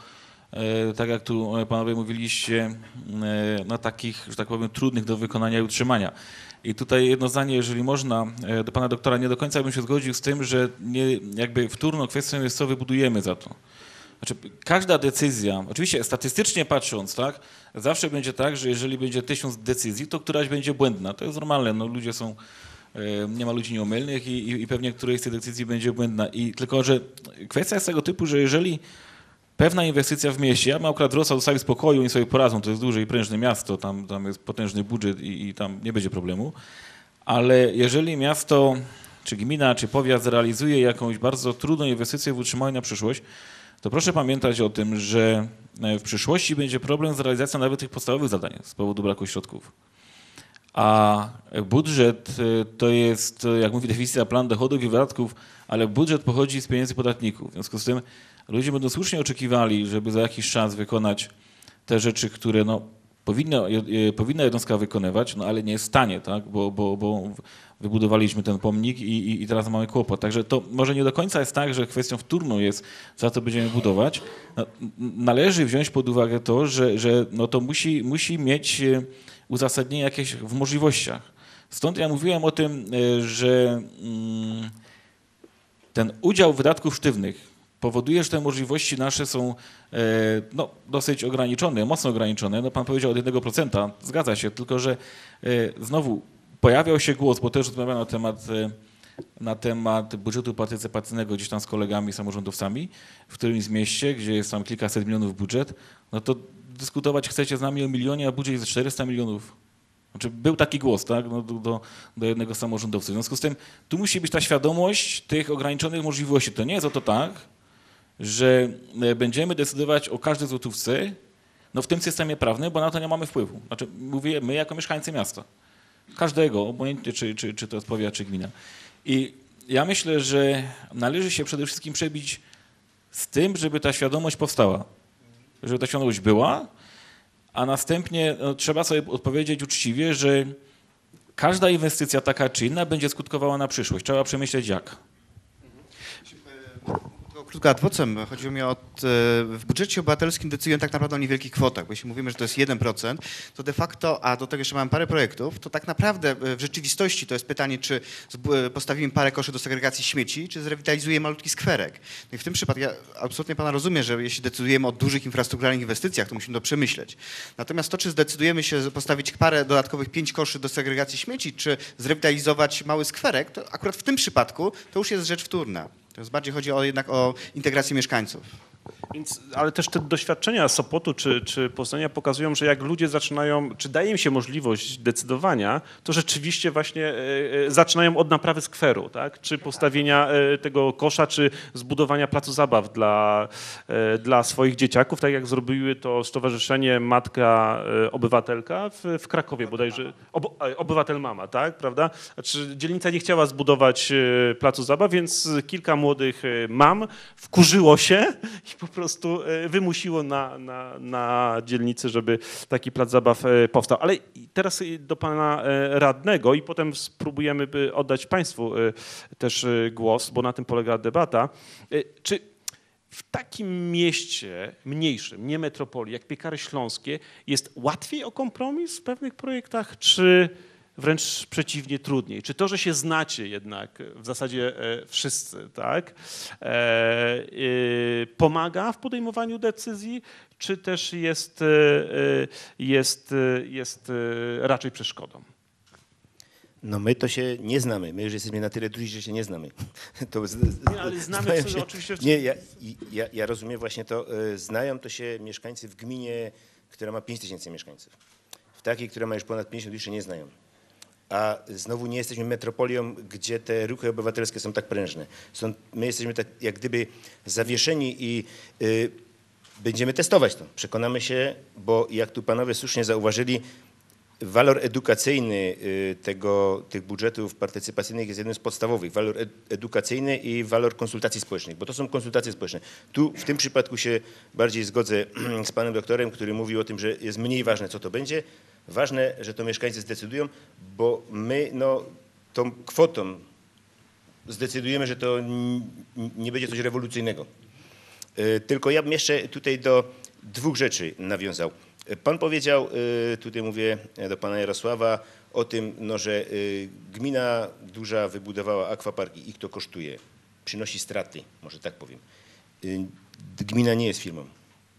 S4: e, tak jak tu panowie mówiliście, e, na takich, że tak powiem, trudnych do wykonania i utrzymania. I tutaj jedno zdanie, jeżeli można, e, do pana doktora, nie do końca bym się zgodził z tym, że nie, jakby wtórną kwestią jest, co wybudujemy za to. Znaczy, każda decyzja, oczywiście statystycznie patrząc, tak, zawsze będzie tak, że jeżeli będzie tysiąc decyzji, to któraś będzie błędna. To jest normalne, no ludzie są, nie ma ludzi nieomylnych i, i pewnie którejś z tych decyzji będzie błędna. I tylko, że kwestia jest tego typu, że jeżeli pewna inwestycja w mieście, ja bym akurat Wrocław zostawił spokoju, oni sobie poradzą, to jest duże i prężne miasto, tam, tam jest potężny budżet i, i tam nie będzie problemu, ale jeżeli miasto, czy gmina, czy powiat zrealizuje jakąś bardzo trudną inwestycję w utrzymaniu na przyszłość, to proszę pamiętać o tym, że w przyszłości będzie problem z realizacją nawet tych podstawowych zadań z powodu braku środków. A budżet to jest, jak mówi definicja, plan dochodów i wydatków, ale budżet pochodzi z pieniędzy podatników. W związku z tym ludzie będą słusznie oczekiwali, żeby za jakiś czas wykonać te rzeczy, które no, powinna, powinna jednostka wykonywać, no ale nie jest w stanie, tak? bo, bo, bo wybudowaliśmy ten pomnik i, i, i teraz mamy kłopot. Także to może nie do końca jest tak, że kwestią wtórną jest, za co będziemy budować. No, należy wziąć pod uwagę to, że, że no to musi, musi mieć uzasadnienie jakieś w możliwościach. Stąd ja mówiłem o tym, że ten udział wydatków sztywnych powoduje, że te możliwości nasze są no, dosyć ograniczone, mocno ograniczone. No, pan powiedział od jednego procenta, zgadza się, tylko że znowu pojawiał się głos, bo też rozmawiano na temat, na temat budżetu partycypacyjnego gdzieś tam z kolegami samorządowcami w którymś z mieście, gdzie jest tam kilkaset milionów budżet, no to dyskutować chcecie z nami o milionie, a budżet jest czterysta milionów. Znaczy był taki głos, tak, no, do, do jednego z samorządowców. W związku z tym tu musi być ta świadomość tych ograniczonych możliwości. To nie jest o to tak, że będziemy decydować o każdej złotówce no, w tym systemie prawnym, bo na to nie mamy wpływu. Znaczy mówię my jako mieszkańcy miasta. Każdego, obojętnie czy, czy, czy to jest powiat, czy gmina. I ja myślę, że należy się przede wszystkim przebić z tym, żeby ta świadomość powstała. Żeby ta świadomość była, a następnie no, trzeba sobie odpowiedzieć uczciwie, że każda inwestycja taka czy inna będzie skutkowała na przyszłość. Trzeba przemyśleć jak.
S3: Krótko ad vocem. Chodziło mi o, w budżecie obywatelskim decydują tak naprawdę o niewielkich kwotach, bo jeśli mówimy, że to jest jeden procent, to de facto, a do tego jeszcze mamy parę projektów, to tak naprawdę w rzeczywistości to jest pytanie, czy postawimy parę koszy do segregacji śmieci, czy zrewitalizujemy malutki skwerek. No i w tym przypadku ja absolutnie pana rozumiem, że jeśli decydujemy o dużych infrastrukturalnych inwestycjach, to musimy to przemyśleć. Natomiast to, czy zdecydujemy się postawić parę dodatkowych pięć koszy do segregacji śmieci, czy zrewitalizować mały skwerek, to akurat w tym przypadku to już jest rzecz wtórna. To jest bardziej chodzi o, jednak o integrację mieszkańców.
S1: Więc, ale też te doświadczenia Sopotu czy, czy Poznania pokazują, że jak ludzie zaczynają, czy daje im się możliwość decydowania, to rzeczywiście właśnie e, e, zaczynają od naprawy skweru, tak? Czy postawienia e, tego kosza, czy zbudowania placu zabaw dla, e, dla swoich dzieciaków, tak jak zrobiły to Stowarzyszenie Matka e, Obywatelka w, w Krakowie bodajże, ob, Obywatel Mama, tak, prawda? Znaczy, dzielnica nie chciała zbudować e, placu zabaw, więc kilka młodych e, mam wkurzyło się i po prostu wymusiło na, na, na dzielnicy, żeby taki plac zabaw powstał. Ale teraz do pana radnego i potem spróbujemy oddać państwu też głos, bo na tym polega debata. Czy w takim mieście mniejszym, nie metropolii, jak Piekary Śląskie, jest łatwiej o kompromis w pewnych projektach, czy wręcz przeciwnie, trudniej? Czy to, że się znacie jednak w zasadzie wszyscy, tak, pomaga w podejmowaniu decyzji, czy też jest, jest, jest raczej przeszkodą?
S5: No my to się nie znamy. My już jesteśmy na tyle duzi, że się nie znamy. To z,
S1: nie, ale znamy
S5: znają
S1: się, oczywiście.
S5: Nie, ja, ja, ja rozumiem właśnie to. Znają to się mieszkańcy w gminie, która ma pięć tysięcy mieszkańców. W takiej, która ma już ponad pięćdziesiąt, już się nie znają. A znowu nie jesteśmy metropolią, gdzie te ruchy obywatelskie są tak prężne. Są, my jesteśmy tak jak gdyby zawieszeni i y, będziemy testować to. Przekonamy się, bo jak tu panowie słusznie zauważyli, walor edukacyjny y, tego, tych budżetów partycypacyjnych jest jednym z podstawowych. Walor ed edukacyjny i walor konsultacji społecznych, bo to są konsultacje społeczne. Tu w tym przypadku się bardziej zgodzę z panem doktorem, który mówił o tym, że jest mniej ważne, co to będzie. Ważne, że to mieszkańcy zdecydują, bo my no, tą kwotą zdecydujemy, że to nie będzie coś rewolucyjnego. Tylko ja bym jeszcze tutaj do, dwóch rzeczy nawiązał. Pan powiedział, tutaj mówię do pana Jarosława, o tym, no, że gmina duża wybudowała akwaparki i to kosztuje, przynosi straty, może tak powiem. Gmina nie jest firmą.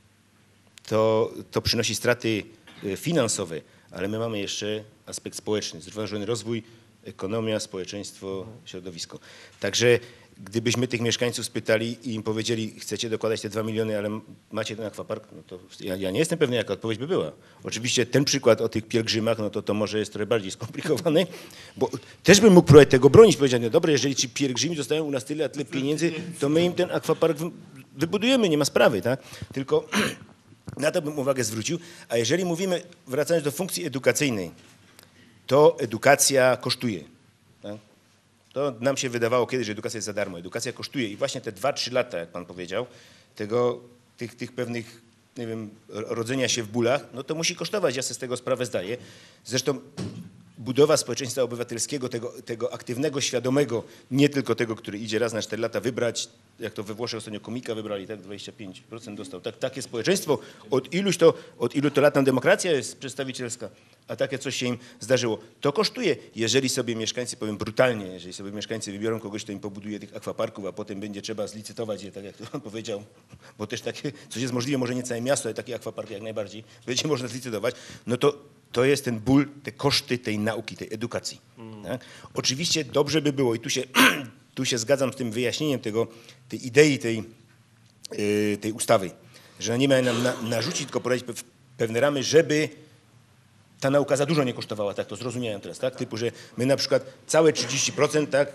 S5: To, to przynosi straty finansowe, ale my mamy jeszcze aspekt społeczny, zrównoważony rozwój, ekonomia, społeczeństwo, środowisko. Także gdybyśmy tych mieszkańców spytali i im powiedzieli, chcecie dokładać te dwa miliony, ale macie ten akwapark, no to ja, ja nie jestem pewny, jaka odpowiedź by była. Oczywiście ten przykład o tych pielgrzymach, no to to może jest trochę bardziej skomplikowane, bo też bym mógł projekt tego bronić, powiedzieć, no dobra, jeżeli ci pielgrzymi dostają u nas tyle, a tyle pieniędzy, to my im ten akwapark wybudujemy, nie ma sprawy, tak? Tylko na to bym uwagę zwrócił, a jeżeli mówimy, wracając do funkcji edukacyjnej, to edukacja kosztuje. Tak? To nam się wydawało kiedyś, że edukacja jest za darmo. Edukacja kosztuje i właśnie te dwa, trzy lata, jak pan powiedział, tego, tych, tych pewnych, nie wiem, rodzenia się w bólach, no to musi kosztować, ja sobie z tego sprawę zdaję. Zresztą budowa społeczeństwa obywatelskiego, tego, tego aktywnego, świadomego, nie tylko tego, który idzie raz na cztery lata wybrać, jak to we Włoszech ostatnio komika wybrali, tak dwadzieścia pięć procent dostał. Tak, takie społeczeństwo, od iluś to, od ilu to lat tam demokracja jest przedstawicielska, a takie coś się im zdarzyło. To kosztuje, jeżeli sobie mieszkańcy, powiem brutalnie, jeżeli sobie mieszkańcy wybiorą kogoś, kto im pobuduje tych akwaparków, a potem będzie trzeba zlicytować je, tak jak to pan powiedział, bo też takie, coś jest możliwe, może nie całe miasto, ale takie akwaparki jak najbardziej, będzie można zlicytować, no to to jest ten ból, te koszty tej nauki, tej edukacji. Mm. Tak? Oczywiście dobrze by było, i tu się, tu się zgadzam z tym wyjaśnieniem tego, tej idei tej, yy, tej ustawy, że nie ma nam na, narzucić, tylko poradzić pewne ramy, żeby ta nauka za dużo nie kosztowała, tak to zrozumiałem teraz, tak? Typu, że my na przykład całe trzydzieści procent, tak,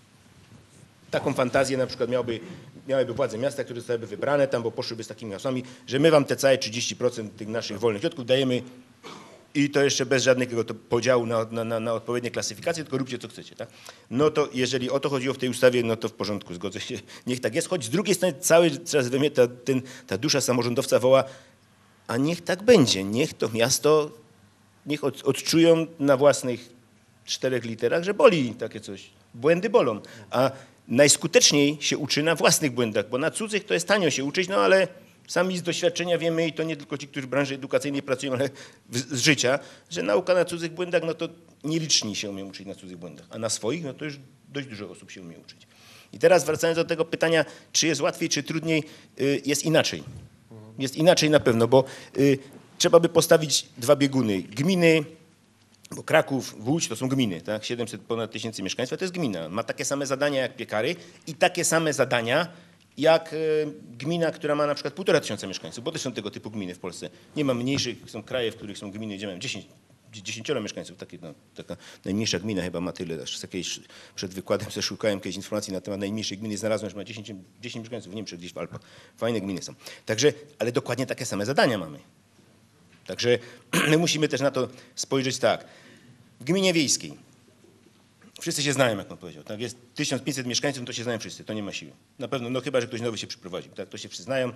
S5: taką fantazję na przykład miałby, miałyby władze miasta, które zostałyby wybrane tam, bo poszłyby z takimi hasłami, że my wam te całe trzydzieści procent tych naszych wolnych środków dajemy i to jeszcze bez żadnego to podziału na, na, na, na odpowiednie klasyfikacje, tylko róbcie co chcecie, tak? No to jeżeli o to chodziło w tej ustawie, no to w porządku, zgodzę się, niech tak jest, choć z drugiej strony cały czas we mnie ta, ten, ta dusza samorządowca woła, a niech tak będzie, niech to miasto, niech od, odczują na własnych czterech literach, że boli takie coś, błędy bolą, a najskuteczniej się uczy na własnych błędach, bo na cudzych to jest tanio się uczyć, no ale sami z doświadczenia wiemy, i to nie tylko ci, którzy w branży edukacyjnej pracują, ale z życia, że nauka na cudzych błędach, no to nieliczni się umieją uczyć na cudzych błędach, a na swoich, no to już dość dużo osób się umie uczyć. I teraz wracając do tego pytania, czy jest łatwiej, czy trudniej, jest inaczej. Jest inaczej na pewno, bo trzeba by postawić dwa bieguny. Gminy, bo Kraków, Łódź to są gminy, tak? siedemset ponad tysięcy mieszkańców, to jest gmina. Ma takie same zadania jak Piekary i takie same zadania jak gmina, która ma na przykład półtora tysiąca mieszkańców, bo też są tego typu gminy w Polsce. Nie ma mniejszych, są kraje, w których są gminy, gdzie mają dziesięć, dziesięcioro mieszkańców. Takie, no, taka najmniejsza gmina chyba ma tyle. Aż jakieś, przed wykładem sobie szukałem jakiejś informacji na temat najmniejszej gminy, znalazłem, że ma dziesięć, dziesięć mieszkańców w Niemczech, gdzieś w Alpach. Fajne gminy są. Także, ale dokładnie takie same zadania mamy. Także my musimy też na to spojrzeć tak. W gminie wiejskiej wszyscy się znają, jak pan powiedział. Tak? Jest tysiąc pięćset mieszkańców, to się znają wszyscy, to nie ma siły. Na pewno, no chyba, że ktoś nowy się przyprowadził. Tak? To się wszyscy znają,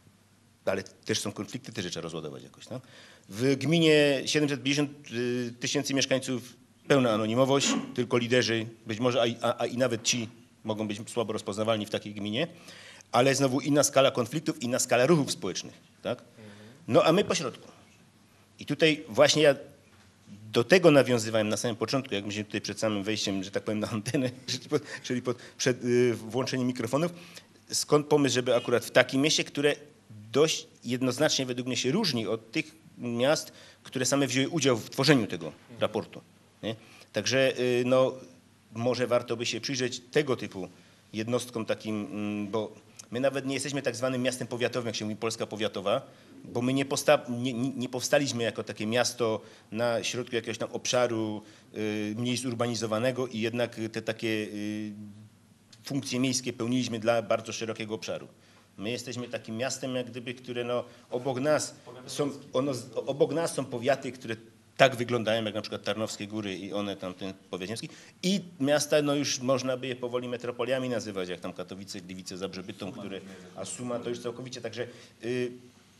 S5: ale też są konflikty, też trzeba rozładować jakoś. Tak? W gminie siedemset pięćdziesiąt tysięcy mieszkańców pełna anonimowość, tylko liderzy, być może, a, a, a i nawet ci mogą być słabo rozpoznawalni w takiej gminie, ale znowu inna skala konfliktów, inna skala ruchów społecznych. Tak? No a my pośrodku. I tutaj właśnie ja do tego nawiązywałem na samym początku, jak myśmy tutaj przed samym wejściem, że tak powiem, na antenę, czyli pod, przed y, włączeniem mikrofonów, skąd pomysł, żeby akurat w takim mieście, które dość jednoznacznie według mnie się różni od tych miast, które same wzięły udział w tworzeniu tego raportu. Nie? Także y, no, może warto by się przyjrzeć tego typu jednostkom takim, y, bo my nawet nie jesteśmy tak zwanym miastem powiatowym, jak się mówi Polska powiatowa, bo my nie, posta- nie, nie powstaliśmy jako takie miasto na środku jakiegoś tam obszaru y, mniej zurbanizowanego i jednak te takie y, funkcje miejskie pełniliśmy dla bardzo szerokiego obszaru. My jesteśmy takim miastem, jak gdyby, które no, obok nas są, ono, obok nas są powiaty, które tak wyglądają, jak na przykład Tarnowskie Góry i one tam, ten powiat niemski. I miasta, no już można by je powoli metropoliami nazywać, jak tam Katowice, Gliwice, Zabrze, Bytom, które, a Suma to już całkowicie, także y,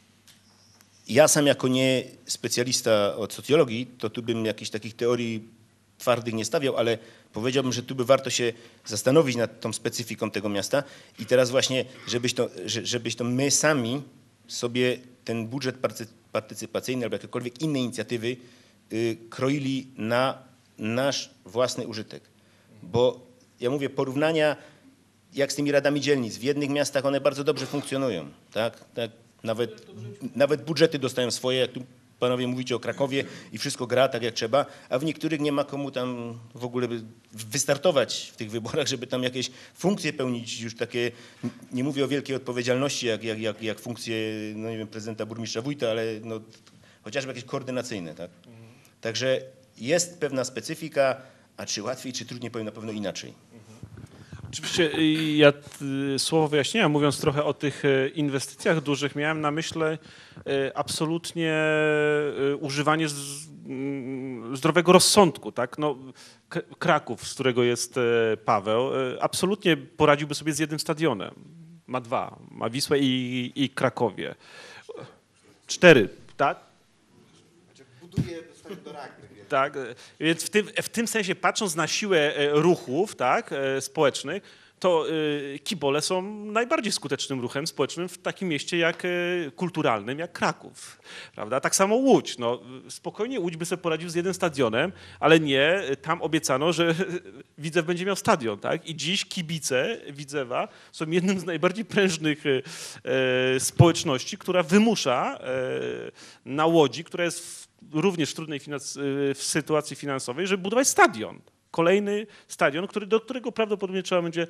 S5: ja sam jako nie specjalista od socjologii, to tu bym jakichś takich teorii twardych nie stawiał, ale powiedziałbym, że tu by warto się zastanowić nad tą specyfiką tego miasta i teraz właśnie, żebyś to, żebyś to my sami sobie ten budżet party- partycypacyjny albo jakiekolwiek inne inicjatywy y, kroili na nasz własny użytek. Bo ja mówię, porównania jak z tymi radami dzielnic. W jednych miastach one bardzo dobrze funkcjonują, tak? tak nawet, nawet budżety dostają swoje, jak tu panowie mówicie o Krakowie i wszystko gra tak jak trzeba, a w niektórych nie ma komu tam w ogóle wystartować w tych wyborach, żeby tam jakieś funkcje pełnić, już takie, nie mówię o wielkiej odpowiedzialności, jak, jak, jak, jak funkcje, no nie wiem, prezydenta, burmistrza, wójta, ale no, chociażby jakieś koordynacyjne, tak? Także jest pewna specyfika, a czy łatwiej, czy trudniej, powiem na pewno inaczej.
S1: Oczywiście y, ja y, słowo wyjaśnienia, mówiąc trochę o tych y, inwestycjach dużych, miałem na myśli y, absolutnie y, używanie z, y, zdrowego rozsądku. Tak? No, K- Kraków, z którego jest y, Paweł, y, absolutnie poradziłby sobie z jednym stadionem. Ma dwa, ma Wisłę i, i Krakowie. Cztery, tak?
S3: Buduje stadion do rugby.
S1: Tak, więc w tym, w tym sensie patrząc na siłę e, ruchów, tak, e, społecznych, to e, kibole są najbardziej skutecznym ruchem społecznym w takim mieście jak e, kulturalnym, jak Kraków. Prawda? Tak samo Łódź. No, spokojnie Łódź by sobie poradził z jednym stadionem, ale nie, tam obiecano, że Widzew będzie miał stadion. Tak? I dziś kibice Widzewa są jednym z najbardziej prężnych e, e, społeczności, która wymusza e, na Łodzi, która jest w również w trudnej finans- w sytuacji finansowej, żeby budować stadion. Kolejny stadion, który, do którego prawdopodobnie trzeba będzie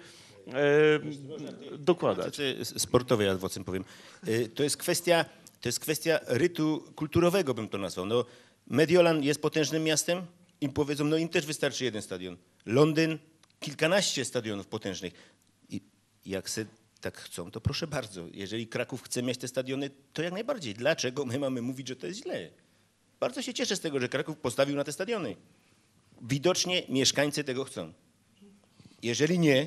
S1: e, dokładać.
S5: Sportowej adwocem powiem. Y, To jest kwestia, to jest kwestia rytu kulturowego, bym to nazwał. No, Mediolan jest potężnym miastem, im powiedzą, no im też wystarczy jeden stadion. Londyn, kilkanaście stadionów potężnych. I jak se tak chcą, to proszę bardzo. Jeżeli Kraków chce mieć te stadiony, to jak najbardziej. Dlaczego my mamy mówić, że to jest źle? Bardzo się cieszę z tego, że Kraków postawił na te stadiony. Widocznie mieszkańcy tego chcą. Jeżeli nie,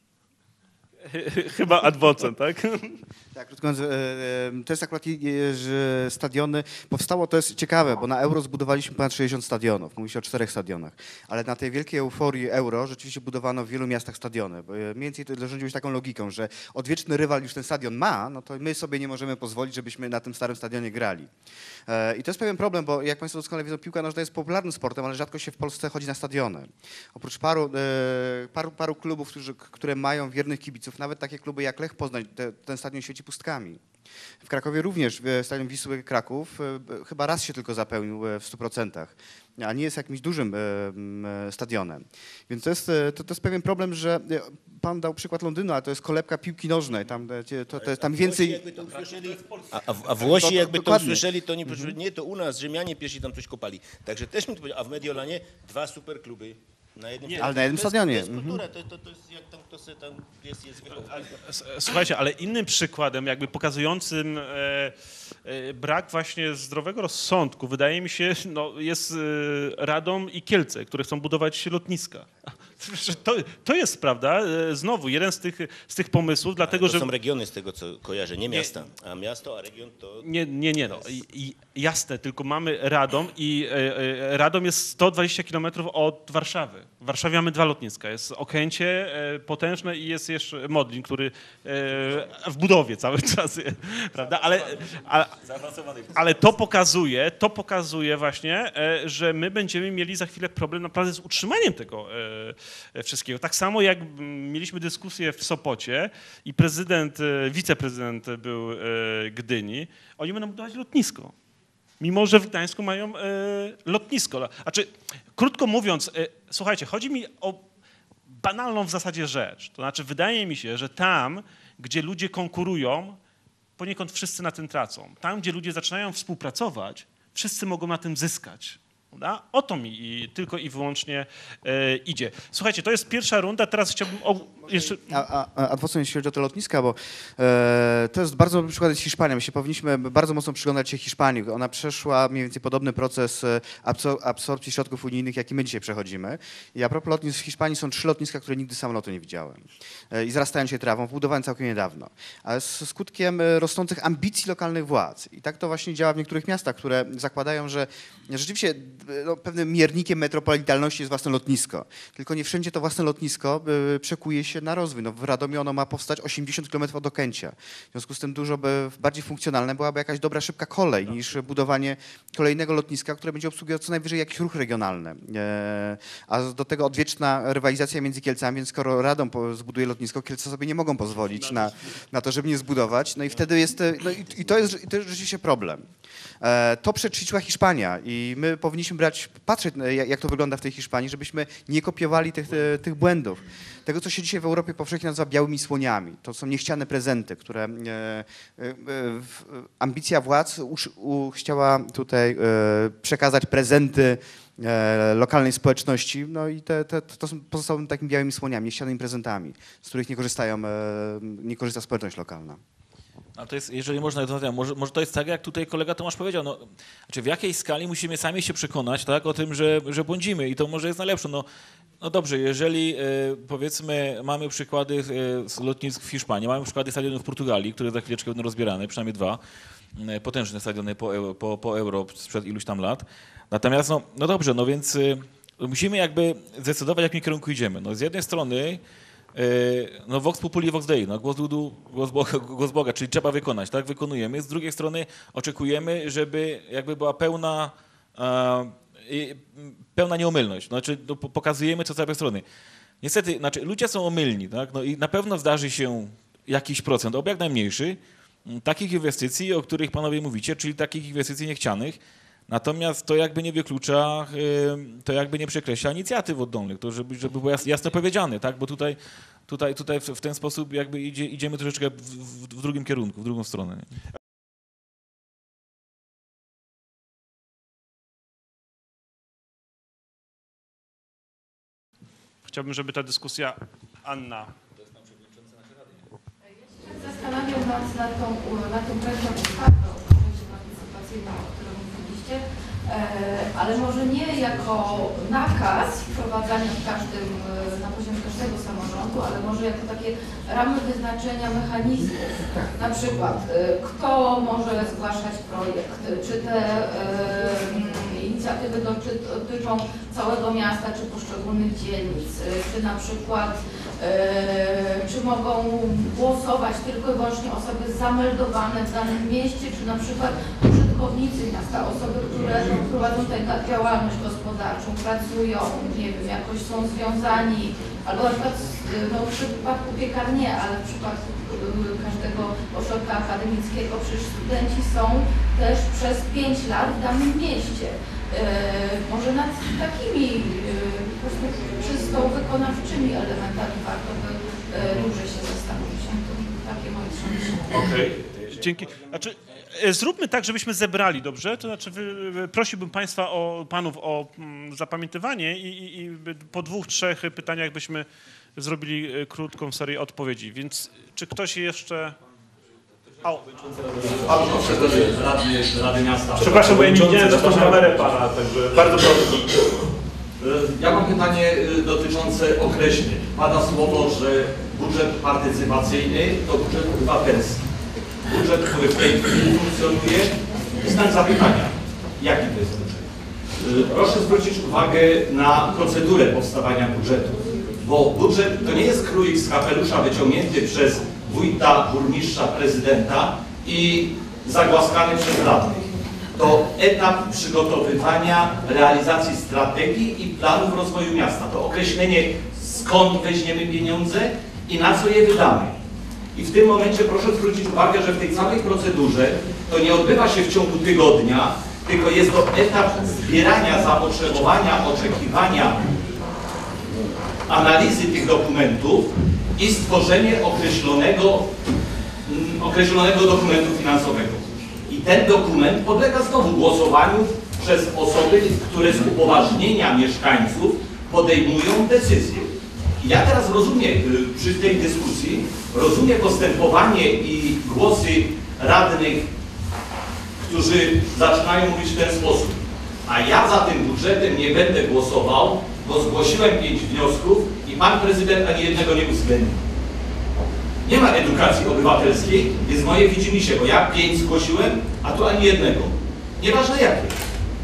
S1: Chyba adwocem, tak?
S3: Tak, krótko mówiąc, e, e, to jest akurat, e, że stadiony, powstało, to jest ciekawe, bo na Euro zbudowaliśmy ponad sześćdziesiąt stadionów, mówi się o czterech stadionach, ale na tej wielkiej euforii Euro rzeczywiście budowano w wielu miastach stadiony. Bo mniej więcej to zarządziło się taką logiką, że odwieczny rywal już ten stadion ma, no to my sobie nie możemy pozwolić, żebyśmy na tym starym stadionie grali. E, I to jest pewien problem, bo jak Państwo doskonale wiedzą, piłka nożna jest popularnym sportem, ale rzadko się w Polsce chodzi na stadiony. Oprócz paru, e, paru, paru klubów, którzy, które mają wiernych kibiców, nawet takie kluby jak Lech Poznań, te, ten stadion świeci pustkami. W Krakowie również e, stadion Wisły Kraków e, chyba raz się tylko zapełnił e, w stu procentach, a nie jest jakimś dużym e, m, stadionem. Więc to jest, e, to, to jest pewien problem, że e, pan dał przykład Londynu, ale to jest kolebka piłki nożnej, tam, e, to, to, tam więcej...
S5: Jakby to usłyszeli, a, a, a Włosi
S3: To- to-
S5: jakby to
S3: dokładnie.
S5: usłyszeli, to nie, nie, to u nas Rzymianie pierwsi tam coś kopali. Także też mi to powiedział, a w Mediolanie dwa super kluby. Na jednym
S1: Nie,
S5: stadionie.
S3: ale na jednym
S5: To jest-
S3: stadionie.
S5: To jest
S3: Mhm.
S5: kultura, to, to, to jest jak tam kto se tam jest, jest wychowany.
S1: S- Słuchajcie, ale innym przykładem, jakby pokazującym e, e, brak właśnie zdrowego rozsądku, wydaje mi się, no, jest e, Radom i Kielce, które chcą budować lotniska. To, to jest, prawda, e, znowu jeden z tych, z tych pomysłów, dlatego
S5: To
S1: że...
S5: są regiony z tego, co kojarzę, nie miasta. A miasto, a region to...
S1: Nie, nie, nie, no. I, i jasne, tylko mamy Radom i e, e, Radom jest sto dwadzieścia kilometrów od Warszawy. W Warszawie mamy dwa lotniska. Jest Okęcie e, potężne i jest jeszcze Modlin, który e, w budowie cały czas jest, prawda? Ale, ale, ale to pokazuje, to pokazuje właśnie, e, że my będziemy mieli za chwilę problem naprawdę z utrzymaniem tego e, wszystkiego. Tak samo jak mm, mieliśmy dyskusję w Sopocie i prezydent, e, wiceprezydent był e, Gdyni, oni będą budować lotnisko. Mimo że w Gdańsku mają e, lotnisko. Znaczy, krótko mówiąc, e, słuchajcie, chodzi mi o banalną w zasadzie rzecz. To znaczy, wydaje mi się, że tam, gdzie ludzie konkurują, poniekąd wszyscy na tym tracą. Tam, gdzie ludzie zaczynają współpracować, wszyscy mogą na tym zyskać. Prawda? O to mi i, tylko i wyłącznie e, idzie. Słuchajcie, to jest pierwsza runda, teraz chciałbym o, jeszcze...
S3: A, a, a dwocem, jeśli chodzi o te lotniska, bo e, to jest bardzo dobry przykład jest Hiszpania. My się powinniśmy bardzo mocno przyglądać się Hiszpanii. Ona przeszła mniej więcej podobny proces e, absor absorpcji środków unijnych, jaki my dzisiaj przechodzimy. I a propos lotnisk w Hiszpanii są trzy lotniska, które nigdy samolotu nie widziałem. E, I zarastają się trawą, wbudowane całkiem niedawno. Ale z skutkiem e, rosnących ambicji lokalnych władz. I tak to właśnie działa w niektórych miastach, które zakładają, że rzeczywiście no, pewnym miernikiem metropolitalności jest własne lotnisko. Tylko nie wszędzie to własne lotnisko y, przekuje się na rozwój. No, w Radomiu ono ma powstać osiemdziesiąt kilometrów od Okęcia. W związku z tym dużo by, bardziej funkcjonalne byłaby jakaś dobra, szybka kolej niż budowanie kolejnego lotniska, które będzie obsługiwało co najwyżej jakiś ruch regionalny. E, a do tego odwieczna rywalizacja między Kielcami, więc skoro Radom po, zbuduje lotnisko, Kielce sobie nie mogą pozwolić na, na to, żeby nie zbudować. No i wtedy jest, no i, i to jest, i to jest rzeczywiście problem. E, to przećwiczyła Hiszpania i my powinniśmy brać, patrzeć jak to wygląda w tej Hiszpanii, żebyśmy nie kopiowali tych, tych błędów. Tego, co się dzisiaj w Europie powszechnie nazywa białymi słoniami. To są niechciane prezenty, które e, e, ambicja władz uż, u, chciała tutaj e, przekazać prezenty e, lokalnej społeczności, no i te, te, to są pozostałymi takimi białymi słoniami, niechcianymi prezentami, z których nie korzystają, e, nie korzysta społeczność lokalna.
S4: A to jest, jeżeli można, to może, może to jest tak, jak tutaj kolega Tomasz powiedział, no, znaczy w jakiej skali musimy sami się przekonać, tak, o tym, że, że błądzimy i to może jest najlepsze. No, no dobrze, jeżeli e, powiedzmy mamy przykłady e, z lotnisk w Hiszpanii, mamy przykłady stadionów w Portugalii, które za chwileczkę będą rozbierane, przynajmniej dwa, e, potężne stadiony po, po, po euro sprzed iluś tam lat. Natomiast no, no dobrze, no więc e, musimy jakby zdecydować, w jakim kierunku idziemy. No, z jednej strony no Vox Populi, Vox Dei, no, głos ludu, głos Boga, głos Boga, czyli trzeba wykonać, tak, wykonujemy. Z drugiej strony oczekujemy, żeby jakby była pełna, e, pełna nieomylność, znaczy no, pokazujemy co z całej strony. Niestety, znaczy ludzie są omylni, tak, no i na pewno zdarzy się jakiś procent, oby jak najmniejszy, takich inwestycji, o których panowie mówicie, czyli takich inwestycji niechcianych. Natomiast to jakby nie wyklucza, to jakby nie przekreśla inicjatyw oddolnych, to żeby, żeby było jasno powiedziane, tak? Bo tutaj, tutaj, tutaj w ten sposób jakby idzie, idziemy troszeczkę w, w, w drugim kierunku, w drugą stronę.
S1: Chciałbym, żeby ta dyskusja... Anna.
S6: Zastanawiam nas nad tą, nad tą projektem ustawy o urzędzie partycypacyjnym, o którym mówiliście, ale może nie jako nakaz wprowadzania w każdym, na poziomie każdego samorządu, ale może jako takie ramy wyznaczenia mechanizmów. Na przykład, kto może zgłaszać projekt, czy te e, inicjatywy dotyczą całego miasta, czy poszczególnych dzielnic, czy na przykład e, czy mogą głosować tylko i wyłącznie osoby zameldowane w danym mieście, czy na przykład użytkownicy miasta, osoby, które prowadzą tutaj działalność gospodarczą, pracują, nie wiem, jakoś są związani, albo na przykład no, w przypadku piekar nie, ale w przypadku każdego ośrodka akademickiego przecież studenci są też przez pięć lat w danym mieście. Yy, może nad takimi yy, po prostu czysto wykonawczymi elementami warto by yy, dłużej się zastanowić. To takie moje przemyślenia.
S1: Okej, okay. Dzięki. Znaczy, zróbmy tak, żebyśmy zebrali, dobrze? To znaczy, wy, wy, prosiłbym Państwa, o, panów o mm, zapamiętywanie i, i, i po dwóch, trzech pytaniach byśmy zrobili krótką serię odpowiedzi. Więc czy ktoś jeszcze...
S7: Bardzo proszę, radny, Rady Miasta.
S1: Przepraszam, bo ja nie widziałem, że tą kamerę pana, także bardzo proszę.
S7: Ja mam pytanie dotyczące określeń. Pada słowo, że budżet partycypacyjny to budżet obywatelski. Budżet, który w tej chwili funkcjonuje, znak zapytania. Jaki to jest budżet? Proszę zwrócić uwagę na procedurę powstawania budżetu, bo budżet to nie jest królik z kapelusza wyciągnięty przez wójta, burmistrza, prezydenta i zagłaskany przez radnych. To etap przygotowywania realizacji strategii i planów rozwoju miasta. To określenie, skąd weźmiemy pieniądze i na co je wydamy. I w tym momencie proszę zwrócić uwagę, że w tej całej procedurze to nie odbywa się w ciągu tygodnia, tylko jest to etap zbierania zapotrzebowania, oczekiwania, analizy tych dokumentów i stworzenie określonego, określonego dokumentu finansowego. I ten dokument podlega znowu głosowaniu przez osoby, które z upoważnienia mieszkańców podejmują decyzje. I ja teraz rozumiem, przy tej dyskusji, rozumiem postępowanie i głosy radnych, którzy zaczynają mówić w ten sposób. A ja za tym budżetem nie będę głosował, bo zgłosiłem pięć wniosków i pan prezydent ani jednego nie uwzględnił. Nie ma edukacji obywatelskiej, jest moje widzimisię, bo ja pięć zgłosiłem, a tu ani jednego. Nieważne jakie.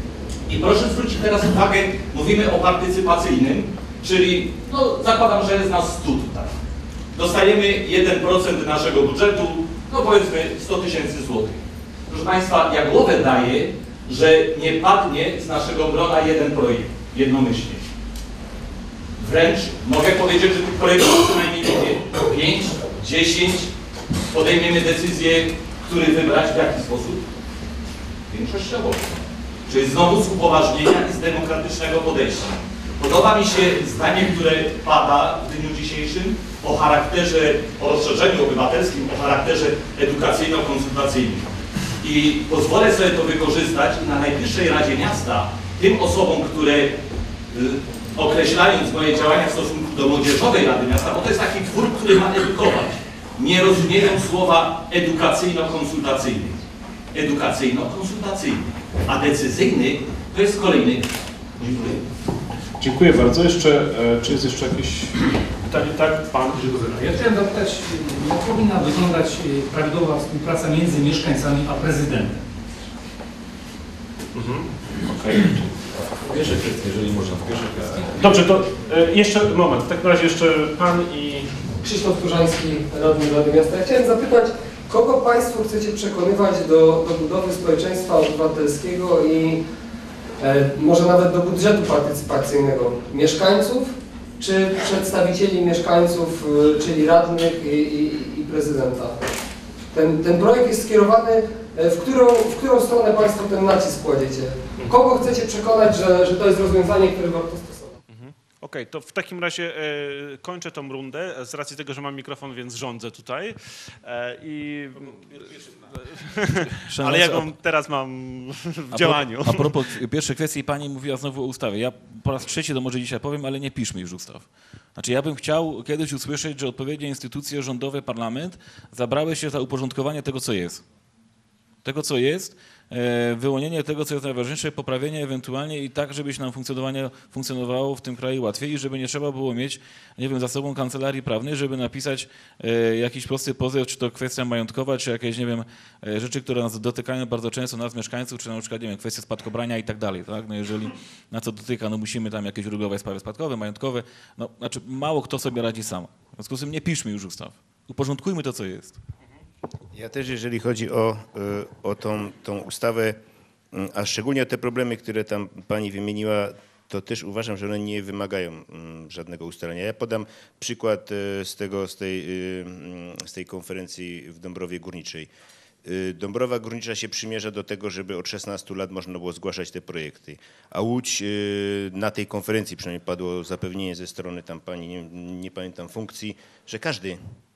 S7: I proszę zwrócić teraz uwagę, mówimy o partycypacyjnym, czyli no, zakładam, że jest nas stu tutaj. Dostajemy jeden procent naszego budżetu, no powiedzmy sto tysięcy złotych. Proszę Państwa, ja głowę daję, że nie padnie z naszego grona jeden projekt, jednomyślnie. Wręcz mogę powiedzieć, że tych projektów co najmniej będzie pięć, dziesięć. Podejmiemy decyzję, który wybrać, w jaki sposób. Większościowo. Czyli znowu z upoważnienia i z demokratycznego podejścia. Podoba mi się zdanie, które pada w dniu dzisiejszym o charakterze, o rozszerzeniu obywatelskim, o charakterze edukacyjno-konsultacyjnym. I pozwolę sobie to wykorzystać i na najbliższej Radzie Miasta tym osobom, które y, określając moje działania w stosunku do Młodzieżowej Rady Miasta, bo to jest taki twór, który ma edukować, nie rozumieją słowa edukacyjno-konsultacyjny. Edukacyjno-konsultacyjny, a decyzyjny to jest kolejny. Dziękuję.
S1: Dziękuję bardzo. Jeszcze, e, czy jest jeszcze jakieś pytanie? Tak, pan.
S8: Ja chciałem zapytać, jak powinna wyglądać e, prawidłowa współpraca między mieszkańcami a prezydentem?
S1: Mhm. Okej.
S7: Pierwsze kwestie, jeżeli można, pierwsze kwestie.
S1: Dobrze, to e, jeszcze moment. W takim razie jeszcze pan i...
S9: Krzysztof Kurzański, radny Rady Miasta. Ja chciałem zapytać, kogo Państwo chcecie przekonywać do, do budowy społeczeństwa obywatelskiego i e, może nawet do budżetu partycypacyjnego? Mieszkańców czy przedstawicieli mieszkańców, e, czyli radnych i, i, i prezydenta? Ten, ten projekt jest skierowany, e, w którą, w którą stronę Państwo ten nacisk kładziecie? Kogo chcecie przekonać, że, że to jest rozwiązanie, które warto stosować?
S1: Okej, to w takim razie e, kończę tą rundę z racji tego, że mam mikrofon, więc rządzę tutaj. E, i, ale ja go teraz mam w działaniu.
S4: A propos pierwszej kwestii, pani mówiła znowu o ustawie. Ja po raz trzeci to może dzisiaj powiem, ale nie piszmy już ustaw. Znaczy ja bym chciał kiedyś usłyszeć, że odpowiednie instytucje rządowe, parlament zabrały się za uporządkowanie tego, co jest. Tego, co jest, wyłonienie tego, co jest najważniejsze, poprawienie ewentualnie i tak, żeby się nam funkcjonowanie funkcjonowało w tym kraju łatwiej i żeby nie trzeba było mieć, nie wiem, za sobą kancelarii prawnej, żeby napisać jakiś prosty pozew, czy to kwestia majątkowa, czy jakieś, nie wiem, rzeczy, które nas dotykają bardzo często, nas mieszkańców, czy na przykład, nie wiem, kwestia spadkobrania i tak dalej, tak? No jeżeli na co dotyka, no musimy tam jakieś uregulować sprawy spadkowe, majątkowe, no znaczy mało kto sobie radzi sam. W związku z tym nie piszmy już ustaw. Uporządkujmy to, co jest.
S5: Ja też, jeżeli chodzi o, o tą, tą ustawę, a szczególnie o te problemy, które tam pani wymieniła, to też uważam, że one nie wymagają żadnego ustalenia. Ja podam przykład z, tego, z, tej, z tej konferencji w Dąbrowie Górniczej. Dąbrowa Górnicza się przymierza do tego, żeby od szesnastu lat można było zgłaszać te projekty. A Łódź na tej konferencji przynajmniej padło zapewnienie ze strony tam pani, nie, nie pamiętam funkcji, że każdy,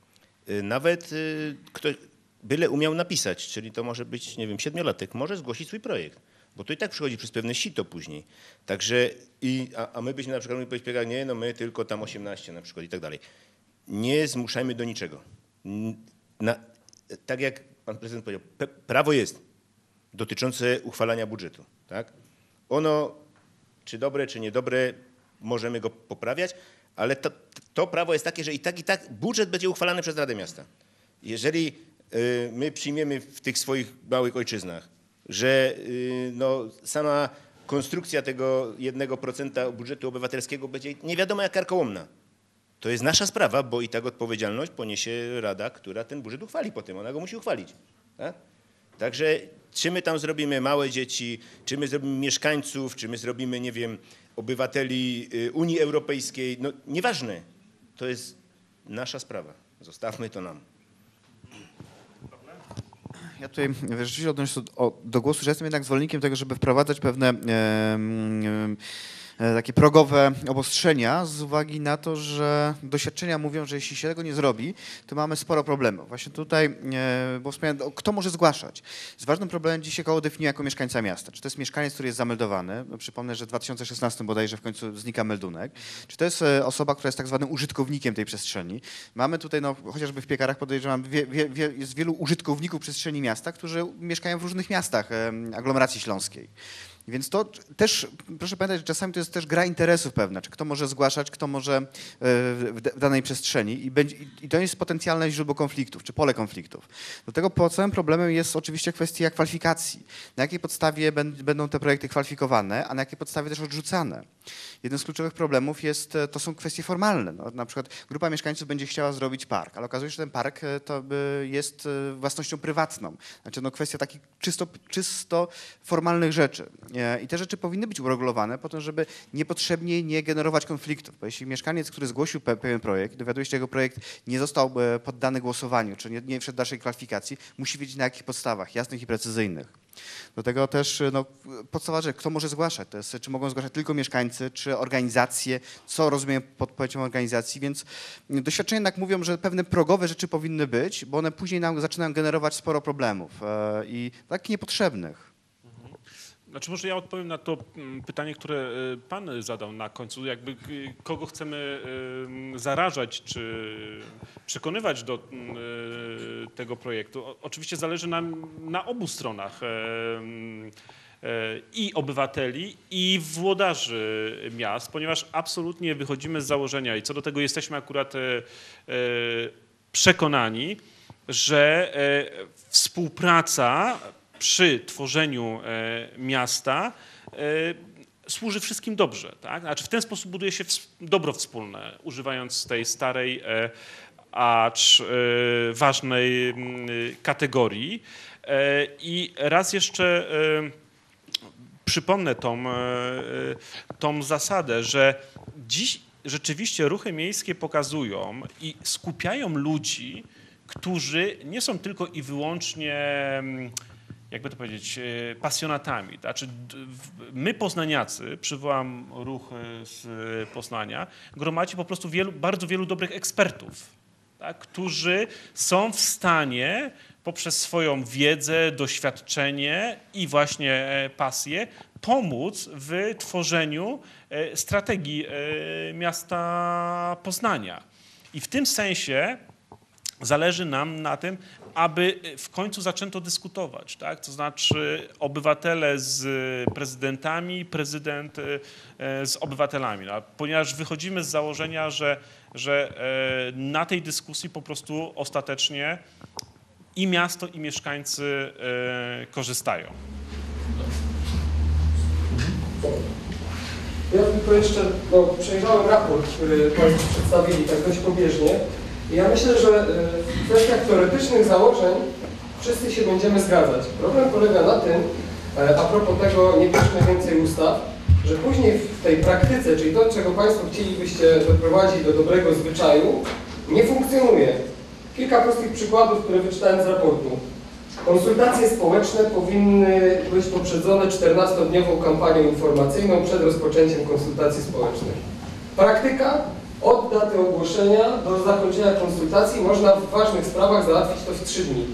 S5: nawet kto byle umiał napisać, czyli to może być, nie wiem, siedmiolatek, może zgłosić swój projekt, bo to i tak przychodzi przez pewne sito później. Także, i, a, a my byśmy na przykład mogli powiedzieć, nie, no my tylko tam osiemnaście na przykład i tak dalej. Nie zmuszajmy do niczego. Na, tak jak pan prezydent powiedział, prawo jest dotyczące uchwalania budżetu, tak? Ono, czy dobre, czy niedobre, możemy go poprawiać, ale to, to prawo jest takie, że i tak, i tak budżet będzie uchwalany przez Radę Miasta. Jeżeli y, my przyjmiemy w tych swoich małych ojczyznach, że y, no, sama konstrukcja tego jednego procenta budżetu obywatelskiego będzie nie wiadomo jak karkołomna, to jest nasza sprawa, bo i tak odpowiedzialność poniesie Rada, która ten budżet uchwali potem. Ona go musi uchwalić. Tak? Także czy my tam zrobimy małe dzieci, czy my zrobimy mieszkańców, czy my zrobimy, nie wiem, obywateli Unii Europejskiej, no nieważne. To jest nasza sprawa. Zostawmy to nam.
S3: Ja tutaj rzeczywiście odnoszę do, do głosu, że jestem jednak zwolennikiem tego, żeby wprowadzać pewne e, e, takie progowe obostrzenia z uwagi na to, że doświadczenia mówią, że jeśli się tego nie zrobi, to mamy sporo problemów. Właśnie tutaj, e, bo wspomniałem, kto może zgłaszać. Z ważnym problemem dzisiaj koło definiuje jako mieszkańca miasta. Czy to jest mieszkaniec, który jest zameldowany? No, przypomnę, że w dwa tysiące szesnastym bodajże w końcu znika meldunek. Czy to jest osoba, która jest tak zwanym użytkownikiem tej przestrzeni? Mamy tutaj, no, chociażby w Piekarach podejrzewam, wie, wie, wie, jest wielu użytkowników przestrzeni miasta, którzy mieszkają w różnych miastach e, aglomeracji śląskiej. Więc to też, proszę pamiętać, że czasami to jest też gra interesów pewna, czy kto może zgłaszać, kto może w danej przestrzeni i, będzie, i to jest potencjalne źródło konfliktów, czy pole konfliktów. Do tego podstawowym problemem jest oczywiście kwestia kwalifikacji. Na jakiej podstawie będą te projekty kwalifikowane, a na jakiej podstawie też odrzucane. Jeden z kluczowych problemów jest, to są kwestie formalne. No, na przykład grupa mieszkańców będzie chciała zrobić park, ale okazuje się, że ten park to jest własnością prywatną. Znaczy no, kwestia takich czysto, czysto formalnych rzeczy. I te rzeczy powinny być uregulowane po to, żeby niepotrzebnie nie generować konfliktów. Bo jeśli mieszkaniec, który zgłosił pe pewien projekt, dowiaduje się, że jego projekt nie został poddany głosowaniu, czy nie, nie wszedł do dalszej kwalifikacji, musi wiedzieć na jakich podstawach, jasnych i precyzyjnych. Do tego też no, podstawowa rzecz, kto może zgłaszać, to jest, czy mogą zgłaszać tylko mieszkańcy, czy organizacje, co rozumiem pod pojęciem organizacji, więc doświadczenia jednak mówią, że pewne progowe rzeczy powinny być, bo one później nam zaczynają generować sporo problemów e, i takich niepotrzebnych.
S1: Znaczy może ja odpowiem na to pytanie, które pan zadał na końcu, jakby kogo chcemy zarażać czy przekonywać do tego projektu. Oczywiście zależy nam na obu stronach i obywateli, i włodarzy miast, ponieważ absolutnie wychodzimy z założenia i co do tego jesteśmy akurat przekonani, że współpraca przy tworzeniu miasta służy wszystkim dobrze. Tak? Znaczy w ten sposób buduje się dobro wspólne, używając tej starej, acz ważnej kategorii. I raz jeszcze przypomnę tą, tą zasadę, że dziś rzeczywiście ruchy miejskie pokazują i skupiają ludzi, którzy nie są tylko i wyłącznie, jakby to powiedzieć, pasjonatami. Znaczy, my poznaniacy, przywołam ruch z Poznania, gromadzi po prostu wielu, bardzo wielu dobrych ekspertów, tak, którzy są w stanie poprzez swoją wiedzę, doświadczenie i właśnie pasję pomóc w tworzeniu strategii miasta Poznania. I w tym sensie zależy nam na tym, aby w końcu zaczęto dyskutować, tak? To znaczy obywatele z prezydentami, prezydent z obywatelami, no, ponieważ wychodzimy z założenia, że, że na tej dyskusji po prostu ostatecznie i miasto, i mieszkańcy korzystają.
S9: Ja tylko jeszcze no, przejrzałem raport, który Państwo przedstawili tak dość pobieżnie. I ja myślę, że w kwestiach teoretycznych założeń wszyscy się będziemy zgadzać. Problem polega na tym, a propos tego, nie piszmy więcej ustaw, że później w tej praktyce, czyli to, czego Państwo chcielibyście doprowadzić do dobrego zwyczaju, nie funkcjonuje. Kilka prostych przykładów, które wyczytałem z raportu. Konsultacje społeczne powinny być poprzedzone czternastodniową kampanią informacyjną przed rozpoczęciem konsultacji społecznych. Praktyka: od daty ogłoszenia do zakończenia konsultacji można w ważnych sprawach załatwić to w trzy dni.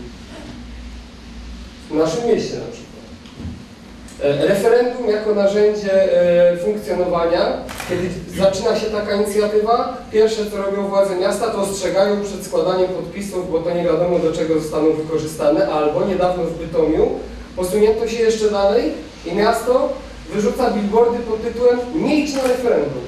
S9: W naszym mieście na przykład. Referendum jako narzędzie funkcjonowania. Kiedy zaczyna się taka inicjatywa, pierwsze co robią władze miasta, to ostrzegają przed składaniem podpisów, bo to nie wiadomo do czego zostaną wykorzystane, albo niedawno w Bytomiu posunięto się jeszcze dalej i miasto wyrzuca billboardy pod tytułem "Nie idź na referendum".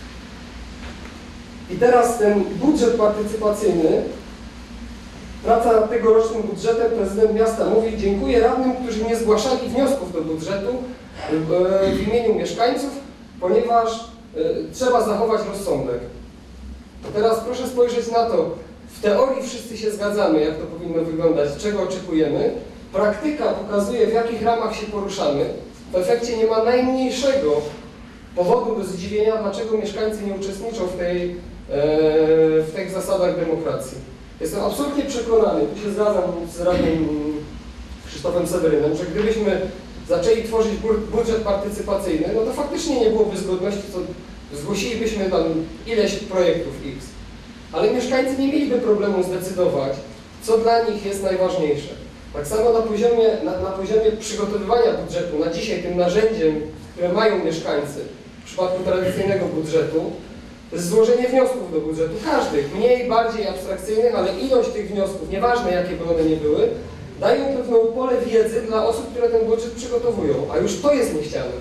S9: I teraz ten budżet partycypacyjny, praca nad tegorocznym budżetem, prezydent miasta mówi: dziękuję radnym, którzy nie zgłaszali wniosków do budżetu w imieniu mieszkańców, ponieważ trzeba zachować rozsądek. Teraz proszę spojrzeć na to. W teorii wszyscy się zgadzamy, jak to powinno wyglądać, czego oczekujemy. Praktyka pokazuje, w jakich ramach się poruszamy. W efekcie nie ma najmniejszego powodu do zdziwienia, dlaczego mieszkańcy nie uczestniczą w, tej, w tych zasadach demokracji. Jestem absolutnie przekonany, tu się zgadzam z radnym Krzysztofem Sewerynem, że gdybyśmy zaczęli tworzyć budżet partycypacyjny, no to faktycznie nie byłoby zgodności, to zgłosilibyśmy tam ileś projektów X. Ale mieszkańcy nie mieliby problemu zdecydować, co dla nich jest najważniejsze. Tak samo na poziomie, na, na poziomie przygotowywania budżetu, na dzisiaj tym narzędziem, które mają mieszkańcy w przypadku tradycyjnego budżetu, to jest złożenie wniosków do budżetu, każdych, mniej, bardziej abstrakcyjnych, ale ilość tych wniosków, nieważne jakie by one nie były, dają pewną pole wiedzy dla osób, które ten budżet przygotowują, a już to jest niechciane.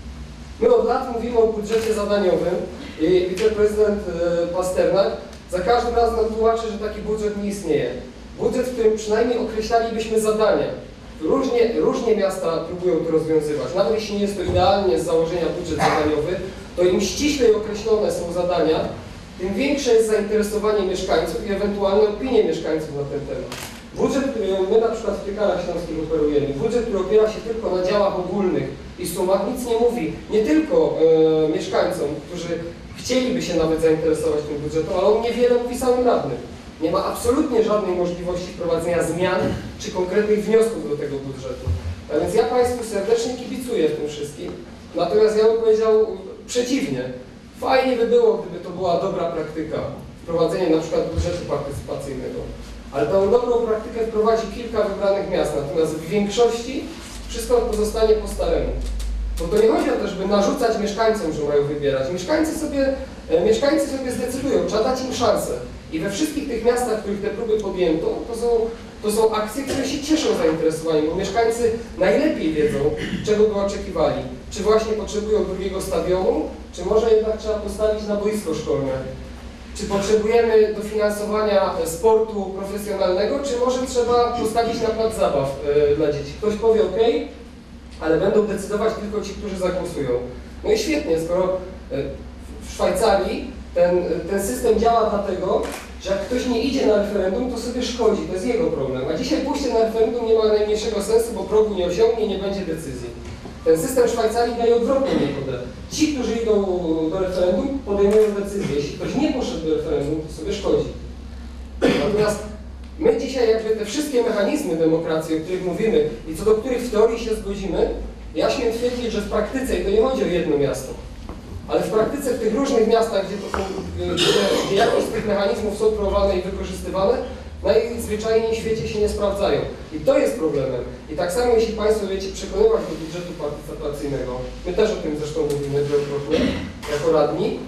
S9: My od lat mówimy o budżecie zadaniowym i wiceprezydent Pasternak za każdym razem nam tłumaczy, że taki budżet nie istnieje. Budżet, w którym przynajmniej określalibyśmy zadania. Różnie, różnie miasta próbują to rozwiązywać. Nawet jeśli nie jest to idealnie z założenia budżet zadaniowy, to im ściślej określone są zadania, tym większe jest zainteresowanie mieszkańców i ewentualne opinie mieszkańców na ten temat. Budżet, który my na przykład w Piekarach Śląskich operujemy, budżet, który opiera się tylko na działach ogólnych i sumach, nic nie mówi nie tylko e, mieszkańcom, którzy chcieliby się nawet zainteresować tym budżetem, ale on niewiele mówi samym radnym. Nie ma absolutnie żadnej możliwości wprowadzenia zmian czy konkretnych wniosków do tego budżetu. A więc ja Państwu serdecznie kibicuję w tym wszystkim, natomiast ja bym powiedział przeciwnie. Fajnie by było, gdyby to była dobra praktyka, wprowadzenie na przykład budżetu partycypacyjnego. Ale tą dobrą praktykę wprowadzi kilka wybranych miast, natomiast w większości wszystko pozostanie po staremu. Bo to nie chodzi o to, żeby narzucać mieszkańcom, że mają wybierać. Mieszkańcy sobie, e, mieszkańcy sobie zdecydują, trzeba dać im szansę. I we wszystkich tych miastach, w których te próby podjęto, to są, to są akcje, które się cieszą zainteresowaniem, bo mieszkańcy najlepiej wiedzą, czego by oczekiwali. Czy właśnie potrzebują drugiego stadionu, czy może jednak trzeba postawić na boisko szkolne. Czy potrzebujemy dofinansowania sportu profesjonalnego, czy może trzeba postawić na plac zabaw y, dla dzieci. Ktoś powie OK, ale będą decydować tylko ci, którzy zagłosują. No i świetnie, skoro y, w Szwajcarii ten, ten system działa dlatego, że jak ktoś nie idzie na referendum, to sobie szkodzi, to jest jego problem. A dzisiaj pójście na referendum nie ma najmniejszego sensu, bo progu nie osiągnie, nie będzie decyzji. Ten system Szwajcarii daje odwrotną metodę. Ci, którzy idą do referendum, podejmują decyzję. Jeśli ktoś nie poszedł do referendum, to sobie szkodzi. Natomiast my dzisiaj jakby te wszystkie mechanizmy demokracji, o których mówimy i co do których w teorii się zgodzimy, ja śmiem twierdzić, że w praktyce, i to nie chodzi o jedno miasto, ale w praktyce w tych różnych miastach, gdzie, to są, gdzie, gdzie jakieś z tych mechanizmów są próbowane i wykorzystywane, najzwyczajniej w świecie się nie sprawdzają. I to jest problemem. I tak samo, jeśli Państwo wiecie przekonywać do budżetu partycypacyjnego, my też o tym zresztą mówimy wielokrotnie, jako radni,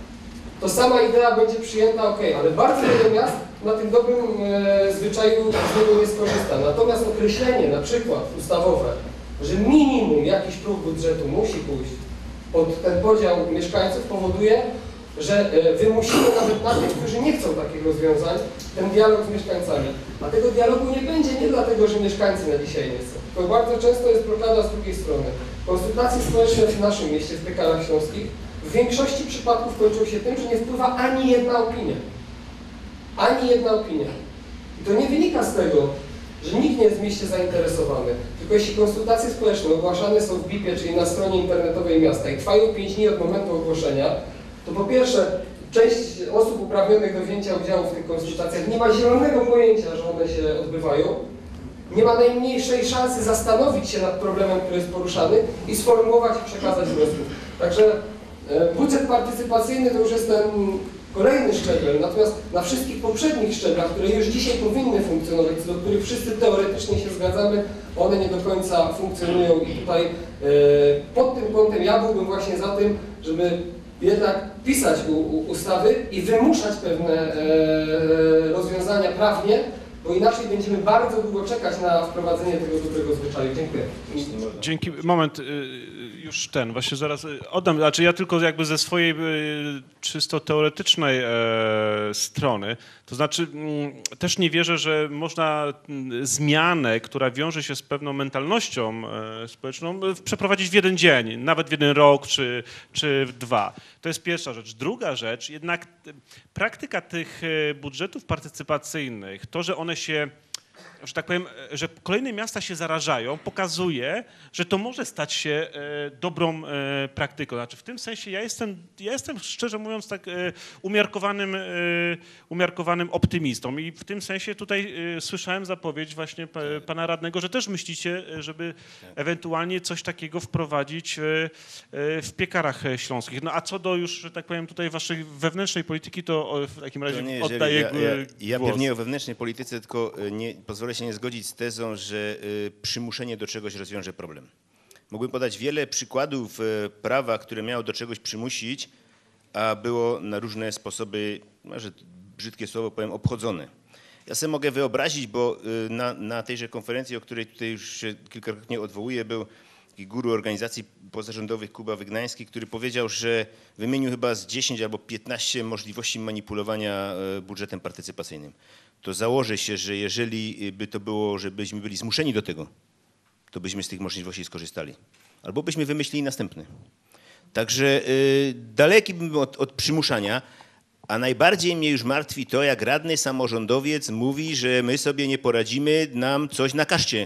S9: to sama idea będzie przyjęta ok, ale bardzo wiele miast na tym dobrym e, zwyczaju z niego nie skorzysta. Natomiast określenie, na przykład ustawowe, że minimum jakiś próg budżetu musi pójść pod ten podział mieszkańców, powoduje, że wymusimy nawet na tych, którzy nie chcą takich rozwiązań, ten dialog z mieszkańcami. A tego dialogu nie będzie nie dlatego, że mieszkańcy na dzisiaj nie chcą, tylko bardzo często jest blokada z drugiej strony. Konsultacje społeczne w naszym mieście, w Piekarach Śląskich, w większości przypadków kończą się tym, że nie wpływa ani jedna opinia. Ani jedna opinia. I to nie wynika z tego, że nikt nie jest w mieście zainteresowany, tylko jeśli konsultacje społeczne ogłaszane są w B I P-ie, czyli na stronie internetowej miasta i trwają pięć dni od momentu ogłoszenia, to po pierwsze, część osób uprawnionych do wzięcia udziału w tych konsultacjach nie ma zielonego pojęcia, że one się odbywają, nie ma najmniejszej szansy zastanowić się nad problemem, który jest poruszany i sformułować i przekazać wniosków. Także budżet partycypacyjny to już jest ten kolejny szczebel, natomiast na wszystkich poprzednich szczeblach, które już dzisiaj powinny funkcjonować, co do których wszyscy teoretycznie się zgadzamy, one nie do końca funkcjonują i tutaj e, pod tym kątem ja byłbym właśnie za tym, żeby jednak pisać u, u, ustawy i wymuszać pewne e, rozwiązania prawnie, bo inaczej będziemy bardzo długo czekać na wprowadzenie tego dobrego zwyczaju. Dziękuję.
S1: Dzięki. Moment, już ten, właśnie zaraz oddam, znaczy ja tylko jakby ze swojej czysto teoretycznej strony, to znaczy też nie wierzę, że można zmianę, która wiąże się z pewną mentalnością społeczną, przeprowadzić w jeden dzień, nawet w jeden rok czy, czy w dwa. To jest pierwsza rzecz. Druga rzecz, jednak praktyka tych budżetów partycypacyjnych, to, że one się, że tak powiem, że kolejne miasta się zarażają, pokazuje, że to może stać się e, dobrą e, praktyką. Znaczy w tym sensie ja jestem, ja jestem szczerze mówiąc tak e, umiarkowanym, e, umiarkowanym optymistą i w tym sensie tutaj e, słyszałem zapowiedź właśnie pa, pana radnego, że też myślicie, żeby ewentualnie coś takiego wprowadzić e, w Piekarach Śląskich. No a co do już, że tak powiem, tutaj waszej wewnętrznej polityki, to w takim razie
S5: nie,
S1: oddaję
S5: ja, ja, ja
S1: głos.
S5: pewnie o wewnętrznej polityce, tylko nie, pozwolę się nie zgodzić z tezą, że y, przymuszenie do czegoś rozwiąże problem. Mógłbym podać wiele przykładów y, prawa, które miało do czegoś przymusić, a było na różne sposoby, może brzydkie słowo powiem, obchodzone. Ja sobie mogę wyobrazić, bo y, na, na tejże konferencji, o której tutaj już się kilkakrotnie odwołuję, był taki guru organizacji pozarządowych Kuba Wygnański, który powiedział, że wymienił chyba z dziesięć albo piętnaście możliwości manipulowania y, budżetem partycypacyjnym. To założę się, że jeżeli by to było, żebyśmy byli zmuszeni do tego, to byśmy z tych możliwości skorzystali. Albo byśmy wymyślili następne. Także y, daleki bym od, od przymuszania, a najbardziej mnie już martwi to, jak radny samorządowiec mówi, że my sobie nie poradzimy, nam coś nakażcie.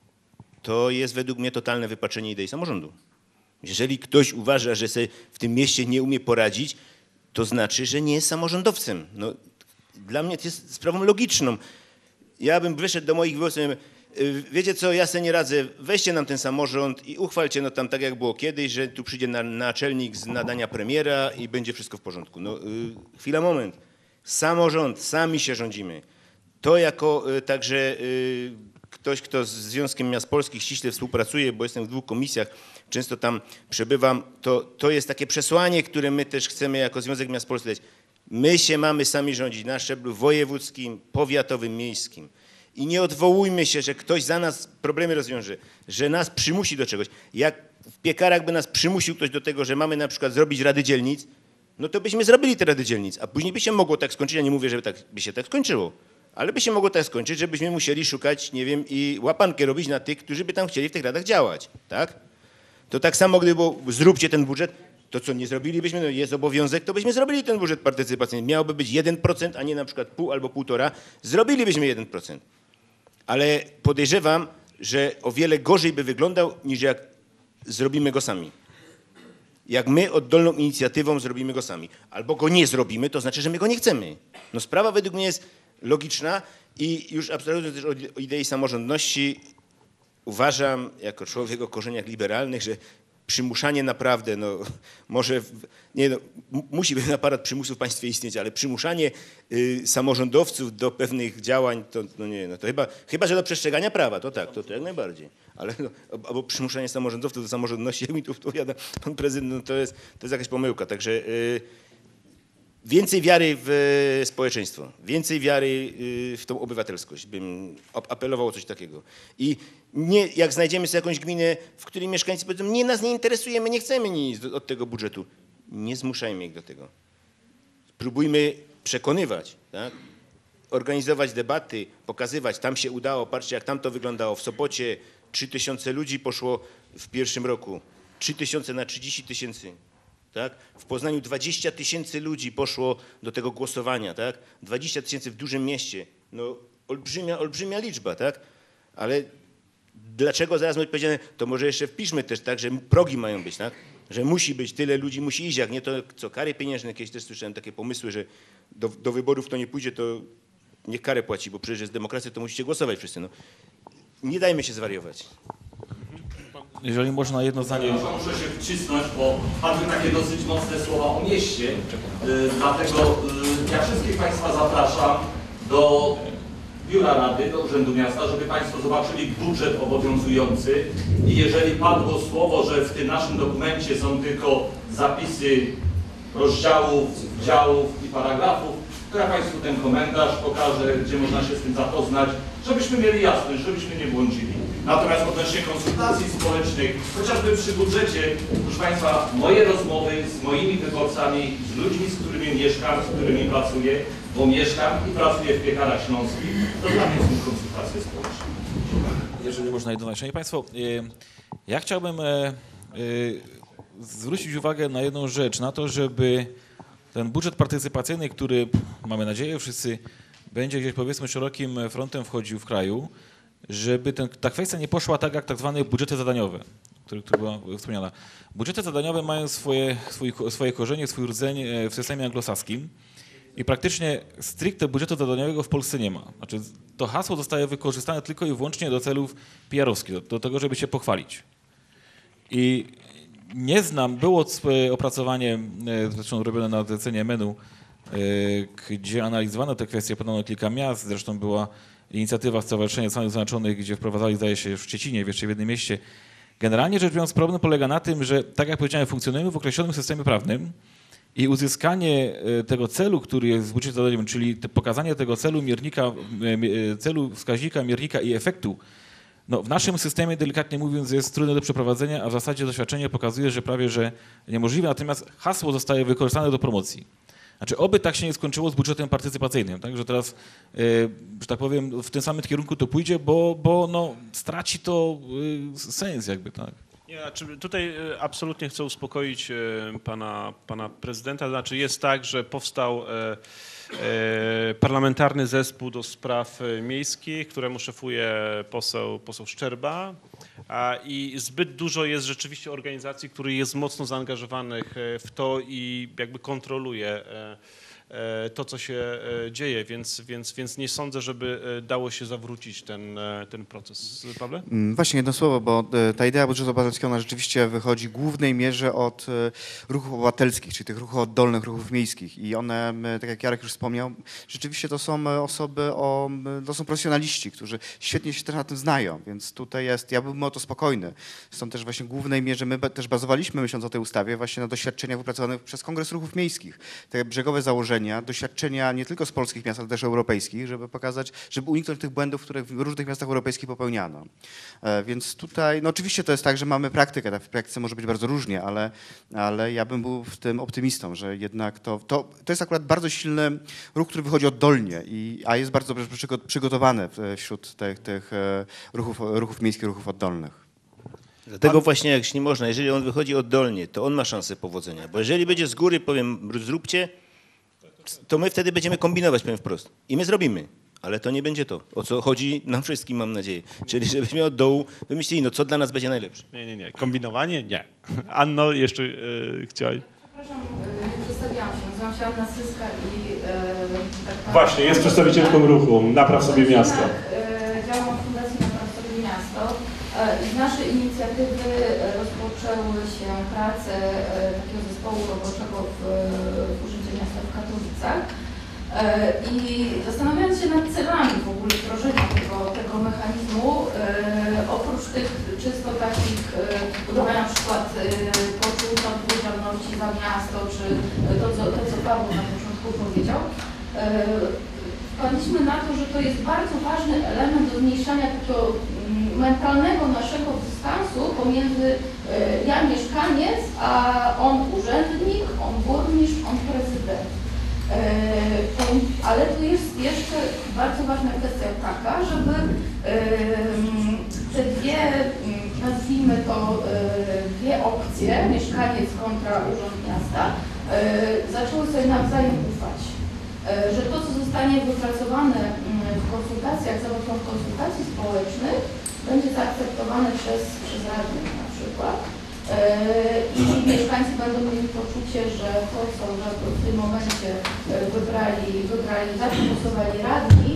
S5: To jest według mnie totalne wypaczenie idei samorządu. Jeżeli ktoś uważa, że sobie w tym mieście nie umie poradzić, to znaczy, że nie jest samorządowcem. No, dla mnie to jest sprawą logiczną. Ja bym wyszedł do moich wyborców, wiecie co, ja sobie nie radzę, weźcie nam ten samorząd i uchwalcie no tam tak jak było kiedyś, że tu przyjdzie na, naczelnik z nadania premiera i będzie wszystko w porządku. No y, chwila, moment. Samorząd, sami się rządzimy. To jako y, także y, ktoś, kto z Związkiem Miast Polskich ściśle współpracuje, bo jestem w dwóch komisjach, często tam przebywam, to, to jest takie przesłanie, które my też chcemy jako Związek Miast Polskich dać. My się mamy sami rządzić na szczeblu wojewódzkim, powiatowym, miejskim. I nie odwołujmy się, że ktoś za nas problemy rozwiąże, że nas przymusi do czegoś. Jak w Piekarach by nas przymusił ktoś do tego, że mamy na przykład zrobić rady dzielnic, no to byśmy zrobili te rady dzielnic, a później by się mogło tak skończyć, ja nie mówię, żeby tak, by się tak skończyło, ale by się mogło tak skończyć, żebyśmy musieli szukać, nie wiem, i łapankę robić na tych, którzy by tam chcieli w tych radach działać, tak? To tak samo, gdyby było, zróbcie ten budżet, to co nie zrobilibyśmy, no jest obowiązek, to byśmy zrobili ten budżet partycypacyjny. Miałby być jeden procent, a nie na przykład pół albo półtora, zrobilibyśmy jeden procent. Ale podejrzewam, że o wiele gorzej by wyglądał, niż jak zrobimy go sami. Jak my oddolną inicjatywą zrobimy go sami. Albo go nie zrobimy, to znaczy, że my go nie chcemy. No sprawa według mnie jest logiczna i już abstrahując też od idei samorządności, uważam, jako człowiek o korzeniach liberalnych, że przymuszanie naprawdę, no może, nie no, musi pewien aparat przymusu w państwie istnieć, ale przymuszanie y, samorządowców do pewnych działań, to no nie, no to chyba, chyba, że do przestrzegania prawa, to tak, to, to jak najbardziej. Ale no, albo przymuszanie samorządowców do samorządności, jak mi tu odpowiada pan prezydent, no to jest, to jest jakaś pomyłka. Także y, więcej wiary w społeczeństwo, więcej wiary y, w tą obywatelskość, bym apelował o coś takiego. I nie, jak znajdziemy sobie jakąś gminę, w której mieszkańcy powiedzą, nie, nas nie interesuje, my nie chcemy nic od tego budżetu, nie zmuszajmy ich do tego. Spróbujmy przekonywać, tak? Organizować debaty, pokazywać, tam się udało, patrzcie jak tam to wyglądało. W Sopocie trzy tysiące ludzi poszło w pierwszym roku, trzy tysiące na trzydzieści tysięcy. Tak? W Poznaniu dwadzieścia tysięcy ludzi poszło do tego głosowania, tak? dwadzieścia tysięcy w dużym mieście. No, olbrzymia, olbrzymia liczba, tak? Ale dlaczego zaraz będzie powiedziane, to może jeszcze wpiszmy też tak, że progi mają być, tak? Że musi być, tyle ludzi musi iść, jak nie to co, kary pieniężne, kiedyś też słyszałem takie pomysły, że do, do wyborów to nie pójdzie, to niech karę płaci, bo przecież jest demokracja, to musicie głosować wszyscy. No. Nie dajmy się zwariować.
S4: Jeżeli można jedno zdanie.
S7: Ja muszę się wcisnąć, bo padły takie dosyć mocne słowa o mieście. Yy, dlatego yy, ja wszystkich Państwa zapraszam do Biura Rady, do Urzędu Miasta, żeby Państwo zobaczyli budżet obowiązujący i jeżeli padło słowo, że w tym naszym dokumencie są tylko zapisy rozdziałów, działów i paragrafów, to ja Państwu ten komentarz pokażę, gdzie można się z tym zapoznać, żebyśmy mieli jasność, żebyśmy nie błądzili. Natomiast odnośnie konsultacji społecznych, chociażby przy budżecie, proszę Państwa, moje rozmowy z moimi wyborcami, z ludźmi, z którymi mieszkam, z którymi pracuję, bo mieszkam i pracuję w Piekarach Śląskich, to dla mnie są konsultacje społeczne.
S4: Jeżeli można jedno zdanie. Szanowni Państwo, ja chciałbym zwrócić uwagę na jedną rzecz, na to, żeby ten budżet partycypacyjny, który mamy nadzieję wszyscy będzie gdzieś powiedzmy szerokim frontem wchodził w kraju, żeby ten, ta kwestia nie poszła tak jak tak zwane budżety zadaniowe, które, które była wspomniana. Budżety zadaniowe mają swoje, swój, swoje korzenie, swój rdzeń w systemie anglosaskim i praktycznie stricte budżetu zadaniowego w Polsce nie ma. Znaczy, to hasło zostaje wykorzystane tylko i wyłącznie do celów P R-owskich, do, do tego, żeby się pochwalić. I nie znam, było opracowanie, zresztą robione na zlecenie menu, gdzie analizowano te kwestie, podano kilka miast, zresztą była inicjatywa Stowarzyszenia Stanów Zjednoczonych, gdzie wprowadzali, zdaje się, w Szczecinie, w jeszcze w jednym mieście. Generalnie rzecz biorąc, problem polega na tym, że, tak jak powiedziałem, funkcjonujemy w określonym systemie prawnym I uzyskanie e, tego celu, który jest w budżecie zadaniowym, czyli te pokazanie tego celu miernika, e, celu wskaźnika miernika i efektu, no w naszym systemie, delikatnie mówiąc, jest trudne do przeprowadzenia, a w zasadzie doświadczenie pokazuje, że prawie że niemożliwe, natomiast hasło zostaje wykorzystane do promocji. Znaczy, oby tak się nie skończyło z budżetem partycypacyjnym, tak, że teraz, e, że tak powiem, w tym samym kierunku to pójdzie, bo, bo no, straci to e, sens jakby, tak.
S1: Nie, znaczy tutaj e, absolutnie chcę uspokoić e, pana, pana prezydenta. Znaczy jest tak, że powstał e, e, parlamentarny zespół do spraw e, miejskich, któremu szefuje poseł, poseł Szczerba. A, I zbyt dużo jest rzeczywiście organizacji, które jest mocno zaangażowanych e, w to i jakby kontroluje e, e, to, co się e, dzieje, więc, więc, więc nie sądzę, żeby e, dało się zawrócić ten, e, ten proces. Pawle?
S3: Mm, Właśnie jedno słowo, bo e, ta idea budżetu obywatelskiego ona rzeczywiście wychodzi w głównej mierze od e, ruchów obywatelskich, czyli tych ruchów oddolnych, ruchów miejskich i one, m, tak jak Jarek już wspomniał, rzeczywiście to są e, osoby, o, m, to są profesjonaliści, którzy świetnie się też na tym znają, więc tutaj jest, ja bym o to spokojny. Stąd też właśnie w głównej mierze my be- też bazowaliśmy, myśląc o tej ustawie, właśnie na doświadczeniach wypracowanych przez Kongres Ruchów Miejskich. Te brzegowe założenia, doświadczenia nie tylko z polskich miast, ale też europejskich, żeby pokazać, żeby uniknąć tych błędów, które w różnych miastach europejskich popełniano. E, Więc tutaj, no oczywiście to jest tak, że mamy praktykę, ta w praktyce może być bardzo różnie, ale, ale ja bym był w tym optymistą, że jednak to, to, to jest akurat bardzo silny ruch, który wychodzi oddolnie, i, a jest bardzo dobrze przygo- przygotowany w- wśród tych, tych e, ruchów, ruchów miejskich, ruchów oddolnych.
S5: Dlatego właśnie jak nie można, jeżeli on wychodzi oddolnie, to on ma szansę powodzenia, bo jeżeli będzie z góry, powiem, zróbcie, to my wtedy będziemy kombinować, powiem wprost. I my zrobimy, ale to nie będzie to, o co chodzi nam wszystkim, mam nadzieję. Czyli żebyśmy od dołu wymyślili, no co dla nas będzie najlepsze.
S1: Nie, nie, nie. Kombinowanie? Nie. Anno, jeszcze yy, chciałeś?
S6: Przepraszam, y, nie przedstawiałam się. Nazywam się Anna Syska i... y, tak
S1: Właśnie, jest przedstawicielką ruchu Napraw sobie miasto.
S6: Tak, y, działam w Fundacji Napraw sobie miasto y, i z naszej inicjatywy y, rozpoczęły się prace y, takiego zespołu roboczego w, w Urzędzie Miasta w Katowicach. I zastanawiając się nad celami w ogóle wdrożenia tego, tego mechanizmu, e, oprócz tych czysto takich e, budowania na przykład e, poczucia odpowiedzialności za miasto, czy to, co, to, co Paweł na początku powiedział, e, wpadliśmy na to, że to jest bardzo ważny element do zmniejszania takiego mm, mentalnego naszego dystansu pomiędzy e, ja mieszkaniec, a on urzędnik, on burmistrz, on prezydent. Ale tu jest jeszcze bardzo ważna kwestia taka, żeby te dwie, nazwijmy to, dwie opcje, mieszkaniec kontra urząd miasta, zaczęły sobie nawzajem ufać. Że to, co zostanie wypracowane w konsultacjach, zarówno w konsultacji społecznych, będzie zaakceptowane przez, przez radnych na przykład. I mieszkańcy będą mieli poczucie, że to, co w tym momencie wybrali, wybrali za co głosowali radni,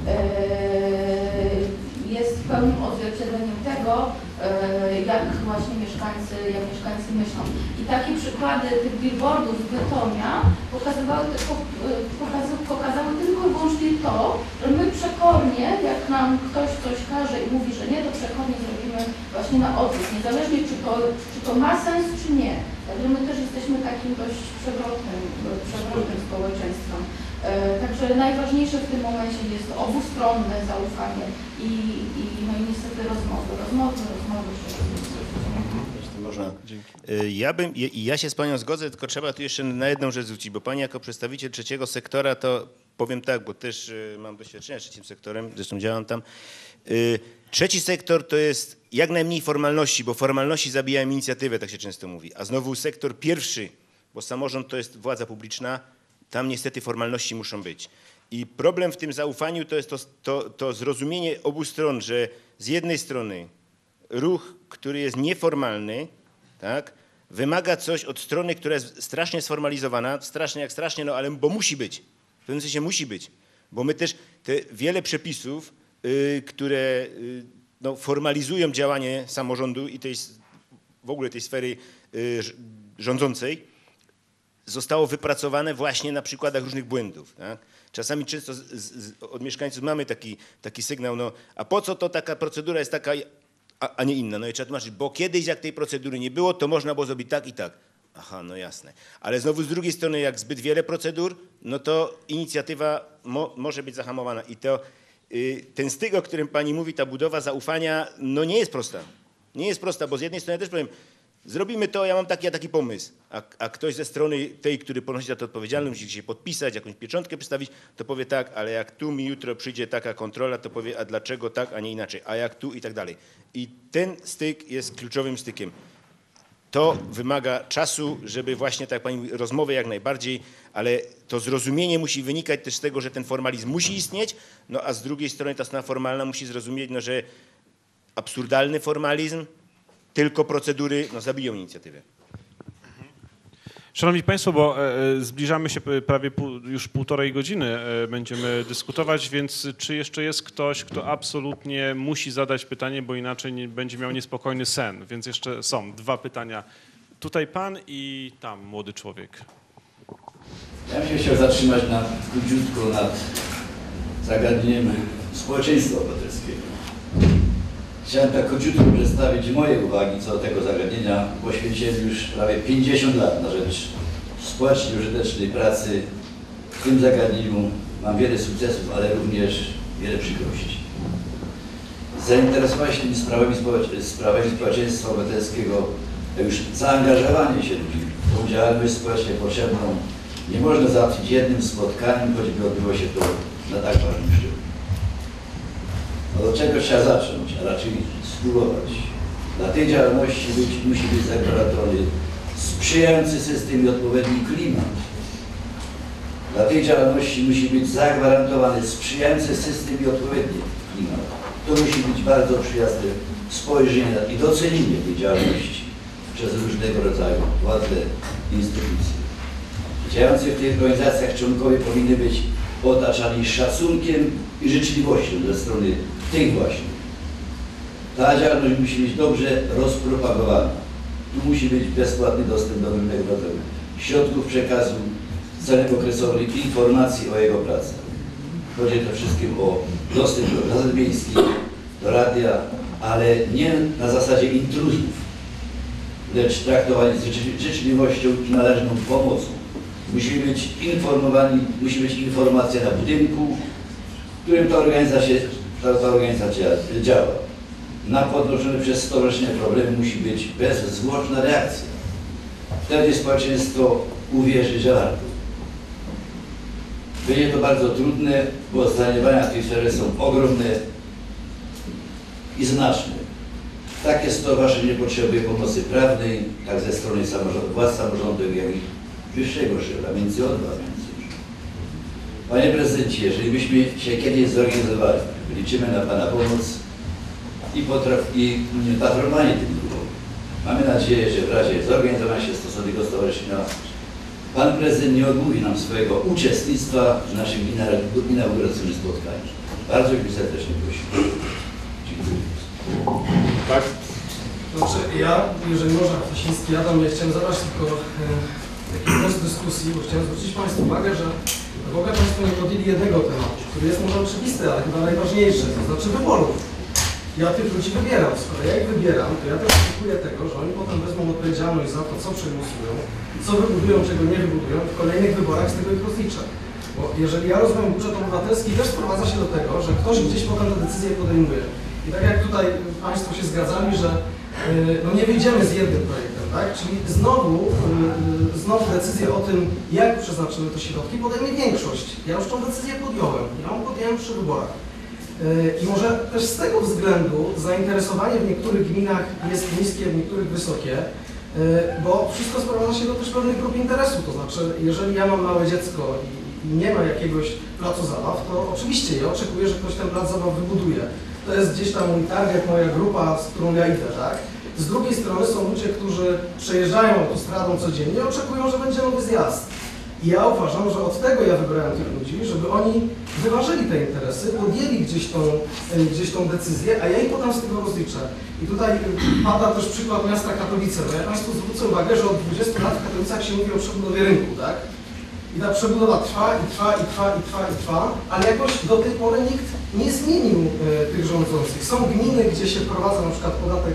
S6: jest pełnym odzwierciedleniem tego, jak właśnie mieszkańcy, jak mieszkańcy myślą. I takie przykłady tych billboardów z Bytomia pokazywały, pokazały, pokazały tylko i wyłącznie to, że my przekornie, jak nam ktoś coś każe i mówi, że nie, to przekornie zrobimy właśnie na odwrót, niezależnie czy to, czy to ma sens, czy nie. Także my też jesteśmy takim dość przewrotnym, przewrotnym społeczeństwem. Także najważniejsze w tym momencie jest obustronne zaufanie i, i, no i niestety rozmowy, rozmowy, rozmowy.
S5: Można. Ja bym, i ja się z panią zgodzę, tylko trzeba tu jeszcze na jedną rzecz zwrócić, bo pani jako przedstawiciel trzeciego sektora, to powiem tak, bo też mam doświadczenia z trzecim sektorem, zresztą działam tam. Trzeci sektor to jest jak najmniej formalności, bo formalności zabijają inicjatywę, tak się często mówi. A znowu sektor pierwszy, bo samorząd to jest władza publiczna, tam niestety formalności muszą być. I problem w tym zaufaniu to jest to, to, to zrozumienie obu stron, że z jednej strony ruch, który jest nieformalny, tak, wymaga coś od strony, która jest strasznie sformalizowana, strasznie jak strasznie, no ale bo musi być, w pewnym sensie musi być, bo my też te wiele przepisów, y, które y, no, formalizują działanie samorządu i tej, w ogóle tej sfery y, rządzącej, zostało wypracowane właśnie na przykładach różnych błędów. Tak? Czasami często z, z, od mieszkańców mamy taki, taki sygnał, no a po co to taka procedura jest taka, a, a nie inna? No i trzeba tłumaczyć, bo kiedyś jak tej procedury nie było, to można było zrobić tak i tak. Aha, no jasne. Ale znowu z drugiej strony, jak zbyt wiele procedur, no to inicjatywa mo, może być zahamowana. I to y, ten styk, o którym pani mówi, ta budowa zaufania, no nie jest prosta. Nie jest prosta, bo z jednej strony też powiem, zrobimy to, ja mam taki, ja taki pomysł, a, a ktoś ze strony tej, który ponosi za to odpowiedzialność, musi się podpisać, jakąś pieczątkę przedstawić, to powie tak, ale jak tu mi jutro przyjdzie taka kontrola, to powie, a dlaczego tak, a nie inaczej, a jak tu i tak dalej. I ten styk jest kluczowym stykiem. To wymaga czasu, żeby właśnie, tak jak pani mówi, rozmowę jak najbardziej, ale to zrozumienie musi wynikać też z tego, że ten formalizm musi istnieć, no a z drugiej strony ta strona formalna musi zrozumieć, no, że absurdalny formalizm, tylko procedury, no zabiją inicjatywę.
S1: Szanowni Państwo, bo e, zbliżamy się prawie pół, już półtorej godziny e, będziemy dyskutować, więc czy jeszcze jest ktoś, kto absolutnie musi zadać pytanie, bo inaczej nie, będzie miał niespokojny sen, więc jeszcze są dwa pytania. Tutaj pan i tam młody człowiek.
S10: Ja bym się chciał zatrzymać na, króciutko nad zagadnieniem społeczeństwa obywatelskiego. Chciałem tak króciutko przedstawić moje uwagi co do tego zagadnienia. Poświęciłem już prawie pięćdziesiąt lat na rzecz społecznie użytecznej pracy. W tym zagadnieniu mam wiele sukcesów, ale również wiele przykrości. Zainteresowanie się tymi sprawami, społecz sprawami społeczeństwa obywatelskiego, już zaangażowanie się ludzi w tą działalność społecznie potrzebną nie można załatwić jednym spotkaniem, choćby odbyło się to na tak ważnym szczeblu. No do czego trzeba zacząć, a raczej spróbować. Dla tej działalności być, musi być zagwarantowany sprzyjający system i odpowiedni klimat. Dla tej działalności musi być zagwarantowany sprzyjający system i odpowiedni klimat. To musi być bardzo przyjazne spojrzenie i docenienie tej działalności przez różnego rodzaju władze i instytucje. Działający w tych organizacjach członkowie powinny być otaczani szacunkiem i życzliwością ze strony tych właśnie. Ta działalność musi być dobrze rozpropagowana. Tu musi być bezpłatny dostęp do różnego rodzaju środków przekazu, celem okresowych informacji o jego pracy. Chodzi to wszystkim o dostęp do gazet miejskich, do radia, ale nie na zasadzie intruzów, lecz traktowani z życzliwością i należną pomocą. Musimy być informowani, musi być informacja na budynku, w którym ta organizacja, ta, ta organizacja działa. Na podnoszone przez stowarzyszenie problemy musi być bezzwłoczna reakcja. Wtedy społeczeństwo uwierzy, że warto. Będzie to bardzo trudne, bo zaniedbania w tej sferze są ogromne i znaczne. Takie stowarzyszenie potrzebuje pomocy prawnej, tak ze strony samorządu, władz samorządowych, jak i wyższego szczebla, między odwa. Panie prezydencie, jeżeli byśmy się kiedyś zorganizowali, liczymy na Pana pomoc i, i patronowanie tym grupom. Mamy nadzieję, że w razie zorganizowania się stosownego stowarzyszenia Pan prezydent nie odmówi nam swojego uczestnictwa w naszym inauguracyjnym spotkaniu. Bardzo już serdecznie prosimy. Dziękuję.
S1: Tak?
S9: Znaczy, ja, jeżeli można, Kwasiński, ja tam nie chciałem zadać tylko e, taki głos dyskusji, bo chciałem zwrócić Państwu uwagę, że w ogóle Państwo nie podjęli jednego tematu, który jest może oczywisty, ale chyba najważniejszy, to znaczy wyborów. Ja tych ludzi wybieram. Skoro ja ich wybieram, to ja też oczekuję tego, że oni potem wezmą odpowiedzialność za to, co przegłosują, co wybudują, czego nie wybudują, w kolejnych wyborach z tego ich rozliczę. Bo jeżeli ja rozumiem budżet obywatelski, też sprowadza się do tego, że ktoś gdzieś potem te decyzje podejmuje. I tak jak tutaj Państwo się zgadzali, że yy, no nie wyjdziemy z jednym projektem, tak? Czyli znowu, yy, znowu decyzję o tym, jak przeznaczymy te środki, podejmie większość. Ja już tą decyzję podjąłem. Ja ją podjąłem przy wyborach. I może też z tego względu zainteresowanie w niektórych gminach jest niskie, w niektórych wysokie, bo wszystko sprowadza się do też pewnych grup interesu. To znaczy, jeżeli ja mam małe dziecko i nie ma jakiegoś placu zabaw, to oczywiście ja oczekuję, że ktoś ten plac zabaw wybuduje. To jest gdzieś tam mój target, moja grupa, z którą ja idę, tak? Z drugiej strony są ludzie, którzy przejeżdżają autostradą codziennie i oczekują, że będzie nowy zjazd. I ja uważam, że od tego ja wybrałem tych ludzi, żeby oni wyważyli te interesy, podjęli gdzieś tą, gdzieś tą decyzję, a ja ich potem z tego rozliczę. I tutaj pada też przykład miasta Katowice. No ja Państwu zwrócę uwagę, że od dwudziestu lat w Katowicach się mówi o przebudowie rynku, tak? I ta przebudowa trwa, i trwa, i trwa, i trwa, i trwa, ale jakoś do tej pory nikt nie zmienił e, tych rządzących. Są gminy, gdzie się wprowadza na przykład podatek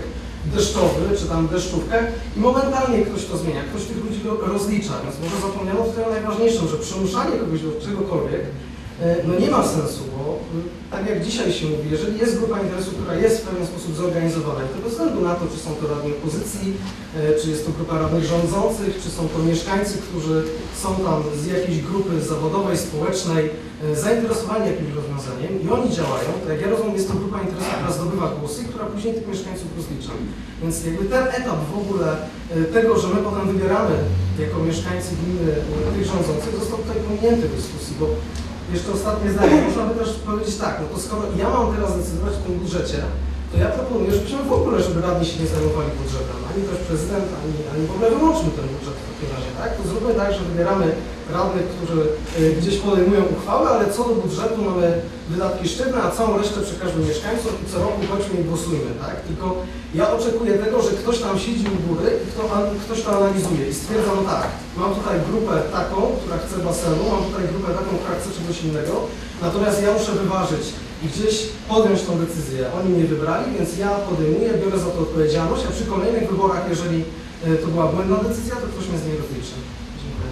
S11: deszczowy, czy tam deszczówkę i momentalnie ktoś to zmienia, ktoś tych ludzi rozlicza, więc może zapomniano tutaj o najważniejszym, że przymuszanie kogoś do czegokolwiek no nie ma sensu, bo tak jak dzisiaj się mówi, jeżeli jest grupa interesu, która jest w pewien sposób zorganizowana, to bez względu na to, czy są to radni opozycji, czy jest to grupa radnych rządzących, czy są to mieszkańcy, którzy są tam z jakiejś grupy zawodowej, społecznej, zainteresowani jakimś rozwiązaniem i oni działają, to jak ja rozumiem, jest to grupa interesu, która zdobywa głosy i która później tych mieszkańców rozlicza. Więc jakby ten etap w ogóle tego, że my potem wybieramy jako mieszkańcy gminy tych rządzących, został tutaj pominięty w dyskusji, bo jeszcze ostatnie zdanie, można by też powiedzieć tak, no to skoro ja mam teraz decydować o tym budżecie, to ja proponuję, żebyśmy w ogóle, żeby radni się nie zajmowali budżetem, ani też prezydent, ani, ani w ogóle wyłączmy ten budżet w takim razie, tak? To zróbmy tak, że wybieramy radnych, którzy y, gdzieś podejmują uchwałę, ale co do budżetu mamy wydatki sztywne, a całą resztę przekażmy mieszkańcom i co roku chodźmy i głosujmy, tak? Tylko ja oczekuję tego, że ktoś tam siedzi u góry i kto, a, ktoś to analizuje i stwierdza, no tak, mam tutaj grupę taką, która chce basenu, mam tutaj grupę taką, która chce czegoś innego, natomiast ja muszę wyważyć i gdzieś podjąć tą decyzję. Oni mnie wybrali, więc ja podejmuję, biorę za to odpowiedzialność, a przy kolejnych wyborach, jeżeli to była błędna decyzja, to ktoś mnie z niej rozliczy. Dziękuję.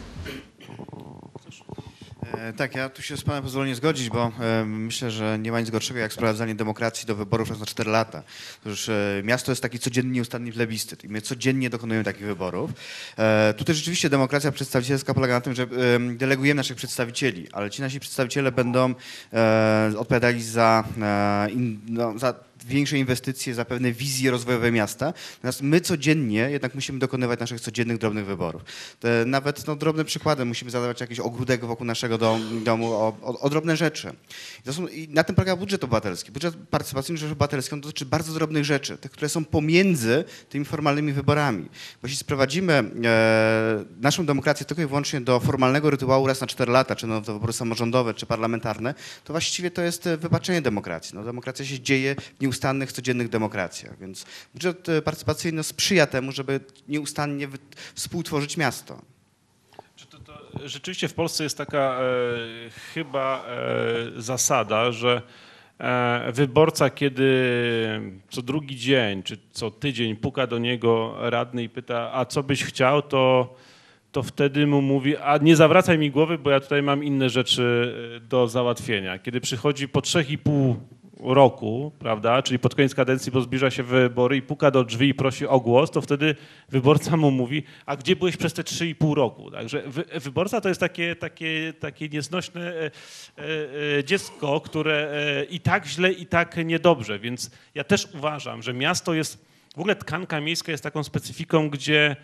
S3: E, tak, ja tu się z panem pozwolę nie zgodzić, bo e, myślę, że nie ma nic gorszego jak sprowadzanie demokracji do wyborów raz na cztery lata. Otóż e, miasto jest taki codziennie nieustanny plebiscyt i my codziennie dokonujemy takich wyborów. E, tutaj rzeczywiście demokracja przedstawicielska polega na tym, że e, delegujemy naszych przedstawicieli, ale ci nasi przedstawiciele będą e, odpowiadali za, e, in, no, za większe inwestycje, za pewne wizje rozwojowe miasta. Natomiast my codziennie jednak musimy dokonywać naszych codziennych, drobnych wyborów. Te nawet no, drobne przykłady, musimy zadawać jakiś ogródek wokół naszego dom, domu o, o, o drobne rzeczy. I, to są, I na tym polega budżet obywatelski. Budżet partycypacyjny, budżet obywatelski, on dotyczy bardzo drobnych rzeczy, tych, które są pomiędzy tymi formalnymi wyborami. Bo jeśli sprowadzimy e, naszą demokrację tylko i wyłącznie do formalnego rytuału raz na cztery lata, czy no, do wybory samorządowe, czy parlamentarne, to właściwie to jest wypaczenie demokracji. No, demokracja się dzieje w nieustannych, codziennych demokracjach, więc budżet partycypacyjny sprzyja temu, żeby nieustannie współtworzyć miasto.
S1: To, to, rzeczywiście w Polsce jest taka e, chyba e, zasada, że e, wyborca, kiedy co drugi dzień czy co tydzień puka do niego radny i pyta, a co byś chciał, to, to wtedy mu mówi, a nie zawracaj mi głowy, bo ja tutaj mam inne rzeczy do załatwienia. Kiedy przychodzi po trzech i pół roku, prawda, czyli pod koniec kadencji, bo zbliża się wybory i puka do drzwi i prosi o głos, to wtedy wyborca mu mówi, a gdzie byłeś przez te trzy i pół roku? Także wy, wyborca to jest takie, takie, takie nieznośne e, e, dziecko, które e, i tak źle, i tak niedobrze, więc ja też uważam, że miasto jest, w ogóle tkanka miejska jest taką specyfiką, gdzie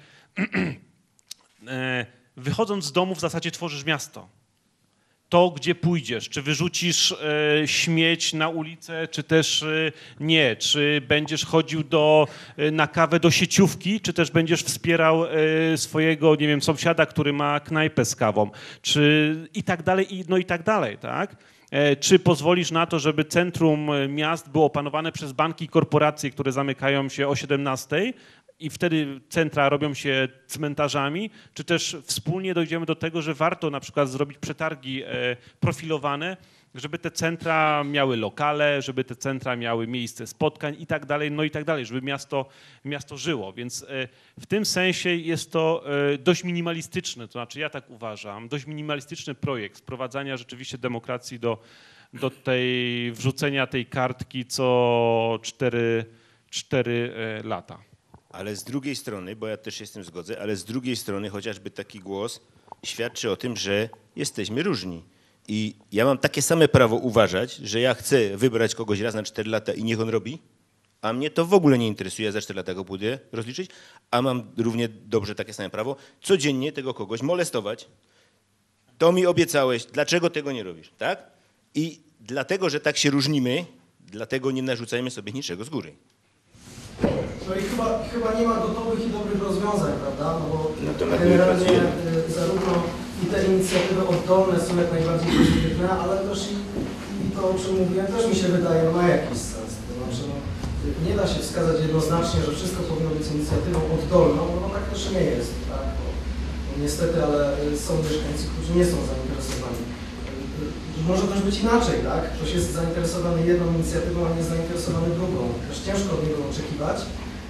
S1: e, wychodząc z domu w zasadzie tworzysz miasto. To, gdzie pójdziesz, czy wyrzucisz e, śmieć na ulicę, czy też e, nie, czy będziesz chodził do, e, na kawę do sieciówki, czy też będziesz wspierał e, swojego, nie wiem, sąsiada, który ma knajpę z kawą, czy i tak dalej, i, no i tak dalej, tak? E, czy pozwolisz na to, żeby centrum miast było opanowane przez banki i korporacje, które zamykają się o siedemnastej, i wtedy centra robią się cmentarzami, czy też wspólnie dojdziemy do tego, że warto na przykład zrobić przetargi profilowane, żeby te centra miały lokale, żeby te centra miały miejsce spotkań i tak dalej, no i tak dalej, żeby miasto, miasto żyło. Więc w tym sensie jest to dość minimalistyczny, to znaczy ja tak uważam, dość minimalistyczny projekt sprowadzania rzeczywiście demokracji do, do tej, wrzucenia tej kartki co cztery, cztery lata.
S5: Ale z drugiej strony, bo ja też się z tym zgodzę, ale z drugiej strony chociażby taki głos świadczy o tym, że jesteśmy różni. I ja mam takie same prawo uważać, że ja chcę wybrać kogoś raz na cztery lata i niech on robi, a mnie to w ogóle nie interesuje, ja za cztery lata go pójdę rozliczyć, a mam równie dobrze takie same prawo codziennie tego kogoś molestować. To mi obiecałeś, dlaczego tego nie robisz, tak? I dlatego, że tak się różnimy, dlatego nie narzucajmy sobie niczego z góry.
S11: No i chyba, chyba nie ma gotowych i dobrych rozwiązań, prawda? No bo
S5: no to
S11: generalnie y, zarówno i te inicjatywy oddolne są jak najbardziej pozytywne, ale też i, i to, o czym mówiłem, też mi się wydaje, ma jakiś sens. To znaczy, no, nie da się wskazać jednoznacznie, że wszystko powinno być inicjatywą oddolną, no tak też nie jest, tak? Bo, bo niestety, ale są mieszkańcy, którzy nie są zainteresowani. Może też być inaczej, tak? Ktoś jest zainteresowany jedną inicjatywą, a nie zainteresowany drugą. Też ciężko od niego oczekiwać,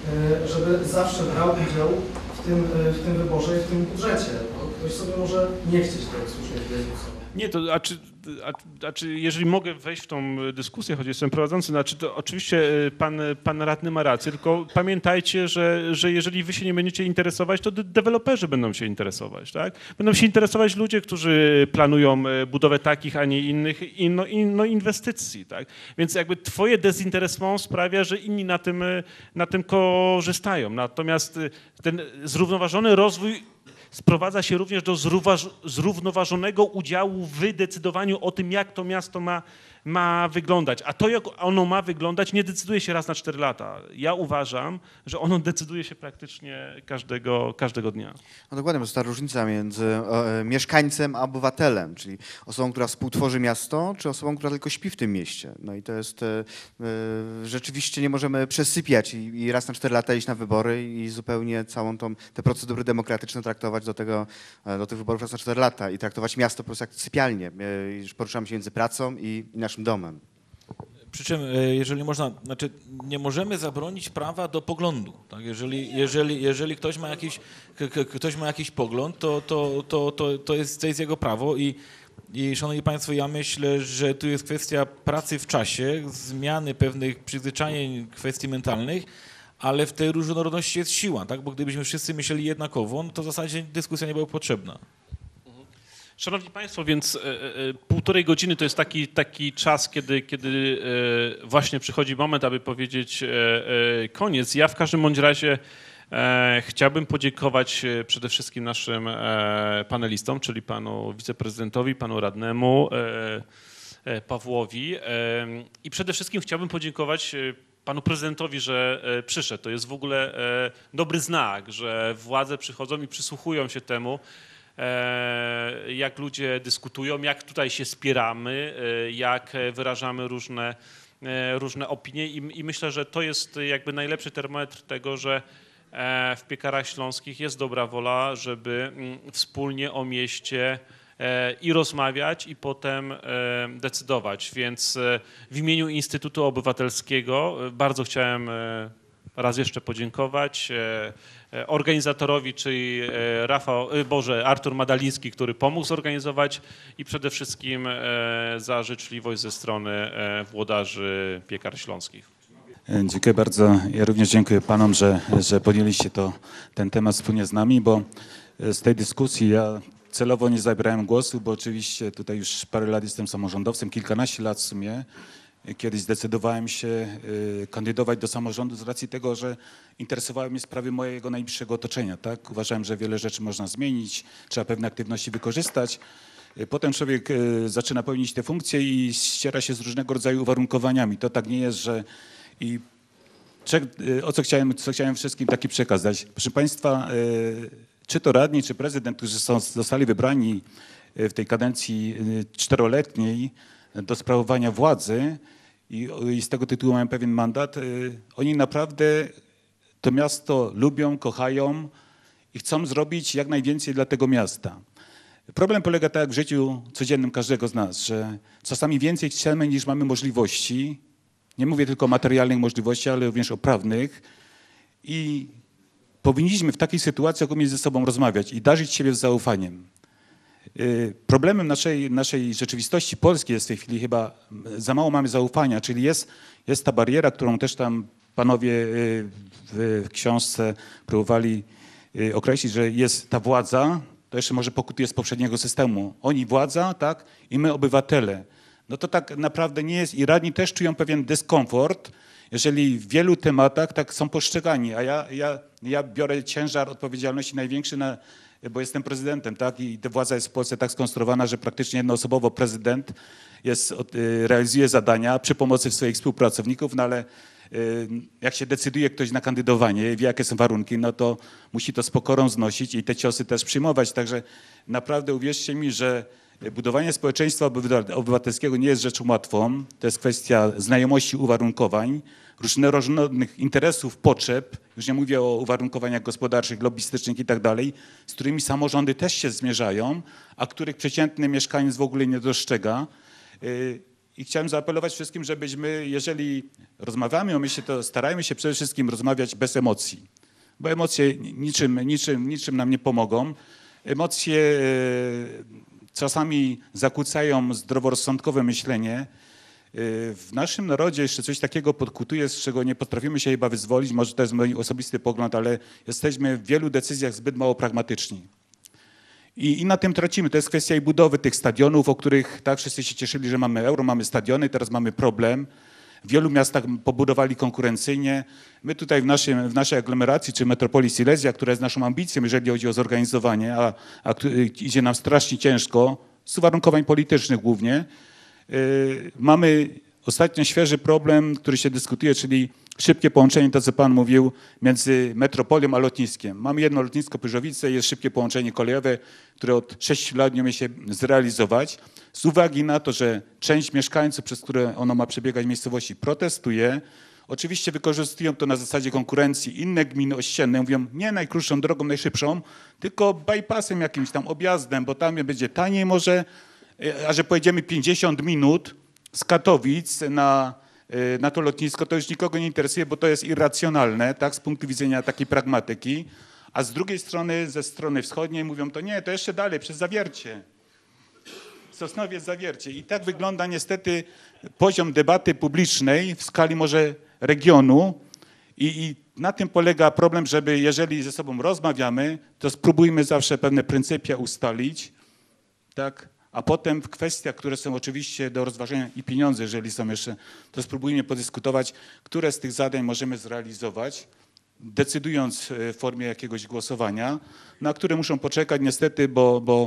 S11: żeby zawsze brał udział w tym, w tym wyborze i w tym budżecie. Bo ktoś sobie może nie chcieć tego słusznie tutaj głosować.
S1: Nie, to a czy, a, a czy jeżeli mogę wejść w tą dyskusję, choć jestem prowadzący, znaczy to oczywiście pan, pan radny ma rację, tylko pamiętajcie, że, że jeżeli wy się nie będziecie interesować, to de deweloperzy będą się interesować, tak? Będą się interesować ludzie, którzy planują budowę takich, a nie innych inno, inno inwestycji, tak? Więc jakby twoje dezinteresowano sprawia, że inni na tym, na tym korzystają. Natomiast ten zrównoważony rozwój sprowadza się również do zrównoważonego udziału w decydowaniu o tym, jak to miasto ma, ma wyglądać. A to, jak ono ma wyglądać, nie decyduje się raz na cztery lata. Ja uważam, że ono decyduje się praktycznie każdego, każdego dnia.
S3: No dokładnie, bo jest ta różnica między e, mieszkańcem a obywatelem, czyli osobą, która współtworzy miasto, czy osobą, która tylko śpi w tym mieście. No i to jest, e, e, rzeczywiście nie możemy przesypiać i, i raz na cztery lata iść na wybory i zupełnie całą tą, te procedury demokratyczne traktować do tego, do tych wyborów raz na cztery lata i traktować miasto po prostu jak sypialnię. E, poruszamy się między pracą i, i naszym domem.
S4: Przy czym, jeżeli można, znaczy nie możemy zabronić prawa do poglądu. Tak? Jeżeli, jeżeli, jeżeli ktoś ma jakiś, ktoś ma jakiś pogląd, to, to, to, to, to, jest, to jest jego prawo i, i szanowni państwo, ja myślę, że tu jest kwestia pracy w czasie, zmiany pewnych przyzwyczajeń, kwestii mentalnych, ale w tej różnorodności jest siła, tak? Bo gdybyśmy wszyscy myśleli jednakowo, no to w zasadzie dyskusja nie była potrzebna.
S1: Szanowni Państwo, więc e, e, półtorej godziny to jest taki, taki czas, kiedy, kiedy e, właśnie przychodzi moment, aby powiedzieć e, e, koniec. Ja w każdym bądź razie e, chciałbym podziękować przede wszystkim naszym e, panelistom, czyli panu wiceprezydentowi, panu radnemu, e, e, Pawłowi e, i przede wszystkim chciałbym podziękować panu prezydentowi, że e, przyszedł. To jest w ogóle e, dobry znak, że władze przychodzą i przysłuchują się temu, jak ludzie dyskutują, jak tutaj się spieramy, jak wyrażamy różne, różne opinie i, i myślę, że to jest jakby najlepszy termometr tego, że w Piekarach Śląskich jest dobra wola, żeby wspólnie o mieście i rozmawiać i potem decydować. Więc w imieniu Instytutu Obywatelskiego bardzo chciałem raz jeszcze podziękować organizatorowi, czyli Rafał, Boże, Artur Madaliński, który pomógł zorganizować i przede wszystkim za życzliwość ze strony włodarzy Piekar Śląskich.
S12: Dziękuję bardzo. Ja również dziękuję panom, że, że podjęliście to, ten temat wspólnie z nami, bo z tej dyskusji ja celowo nie zabierałem głosu, bo oczywiście tutaj już parę lat jestem samorządowcem, kilkanaście lat w sumie. Kiedyś zdecydowałem się kandydować do samorządu z racji tego, że interesowały mnie sprawy mojego najbliższego otoczenia. Tak? Uważałem, że wiele rzeczy można zmienić, trzeba pewne aktywności wykorzystać. Potem człowiek zaczyna pełnić te funkcje i ściera się z różnego rodzaju uwarunkowaniami. To tak nie jest, że... I o co chciałem, co chciałem wszystkim taki przekaz dać. Proszę Państwa, czy to radni, czy prezydent, którzy są, zostali wybrani w tej kadencji czteroletniej do sprawowania władzy i, i z tego tytułu mają pewien mandat, oni naprawdę to miasto lubią, kochają i chcą zrobić jak najwięcej dla tego miasta. Problem polega tak jak w życiu codziennym każdego z nas, że czasami więcej chcemy niż mamy możliwości. Nie mówię tylko o materialnych możliwościach, ale również o prawnych. I powinniśmy w takiej sytuacji umieć ze sobą rozmawiać i darzyć siebie z zaufaniem. Problemem naszej, naszej rzeczywistości polskiej jest w tej chwili chyba za mało mamy zaufania, czyli jest, jest ta bariera, którą też tam panowie w książce próbowali określić, że jest ta władza, to jeszcze może pokutuje z poprzedniego systemu. Oni władza, tak, i my obywatele. No to tak naprawdę nie jest i radni też czują pewien dyskomfort, jeżeli w wielu tematach tak są postrzegani, a ja, ja, ja biorę ciężar odpowiedzialności największy na, bo jestem prezydentem, tak? I ta władza jest w Polsce tak skonstruowana, że praktycznie jednoosobowo prezydent jest, realizuje zadania przy pomocy swoich współpracowników, no ale jak się decyduje ktoś na kandydowanie, wie jakie są warunki, no to musi to z pokorą znosić i te ciosy też przyjmować. Także naprawdę uwierzcie mi, że budowanie społeczeństwa obywatelskiego nie jest rzeczą łatwą. To jest kwestia znajomości uwarunkowań, różnorodnych interesów, potrzeb, już nie mówię o uwarunkowaniach gospodarczych, lobbystycznych i tak dalej, z którymi samorządy też się zmierzają, a których przeciętny mieszkaniec w ogóle nie dostrzega. I chciałem zaapelować wszystkim, żebyśmy, jeżeli rozmawiamy o mieście, to starajmy się przede wszystkim rozmawiać bez emocji, bo emocje niczym, niczym, niczym nam nie pomogą. Emocje czasami zakłócają zdroworozsądkowe myślenie. W naszym narodzie jeszcze coś takiego podkutuje, z czego nie potrafimy się chyba wyzwolić, może to jest mój osobisty pogląd, ale jesteśmy w wielu decyzjach zbyt mało pragmatyczni. I, I na tym tracimy. To jest kwestia i budowy tych stadionów, o których tak wszyscy się cieszyli, że mamy euro, mamy stadiony, teraz mamy problem. W wielu miastach pobudowali konkurencyjnie. My tutaj w, naszym, w naszej aglomeracji, czy metropolii Silesia, która jest naszą ambicją, jeżeli chodzi o zorganizowanie, a, a idzie nam strasznie ciężko, z uwarunkowań politycznych głównie, yy, mamy ostatnio świeży problem, który się dyskutuje, czyli szybkie połączenie, to co pan mówił, między metropolią a lotniskiem. Mamy jedno lotnisko Pyrzowice, jest szybkie połączenie kolejowe, które od sześciu lat nie umie się zrealizować. Z uwagi na to, że część mieszkańców, przez które ono ma przebiegać w miejscowości, protestuje, oczywiście wykorzystują to na zasadzie konkurencji. Inne gminy ościenne mówią nie najkrótszą drogą, najszybszą, tylko bypassem jakimś tam, objazdem, bo tam będzie taniej może, a że pojedziemy pięćdziesiąt minut z Katowic na, na to lotnisko, to już nikogo nie interesuje, bo to jest irracjonalne, tak, z punktu widzenia takiej pragmatyki. A z drugiej strony, ze strony wschodniej mówią to nie, to jeszcze dalej, przez Zawiercie. Sosnowiec, Zawiercie. I tak wygląda niestety poziom debaty publicznej w skali może regionu i, i na tym polega problem, żeby jeżeli ze sobą rozmawiamy, to spróbujmy zawsze pewne pryncypia ustalić, tak, a potem w kwestiach, które są oczywiście do rozważenia i pieniądze, jeżeli są jeszcze, to spróbujmy podyskutować, które z tych zadań możemy zrealizować, decydując w formie jakiegoś głosowania, na które muszą poczekać niestety, bo, bo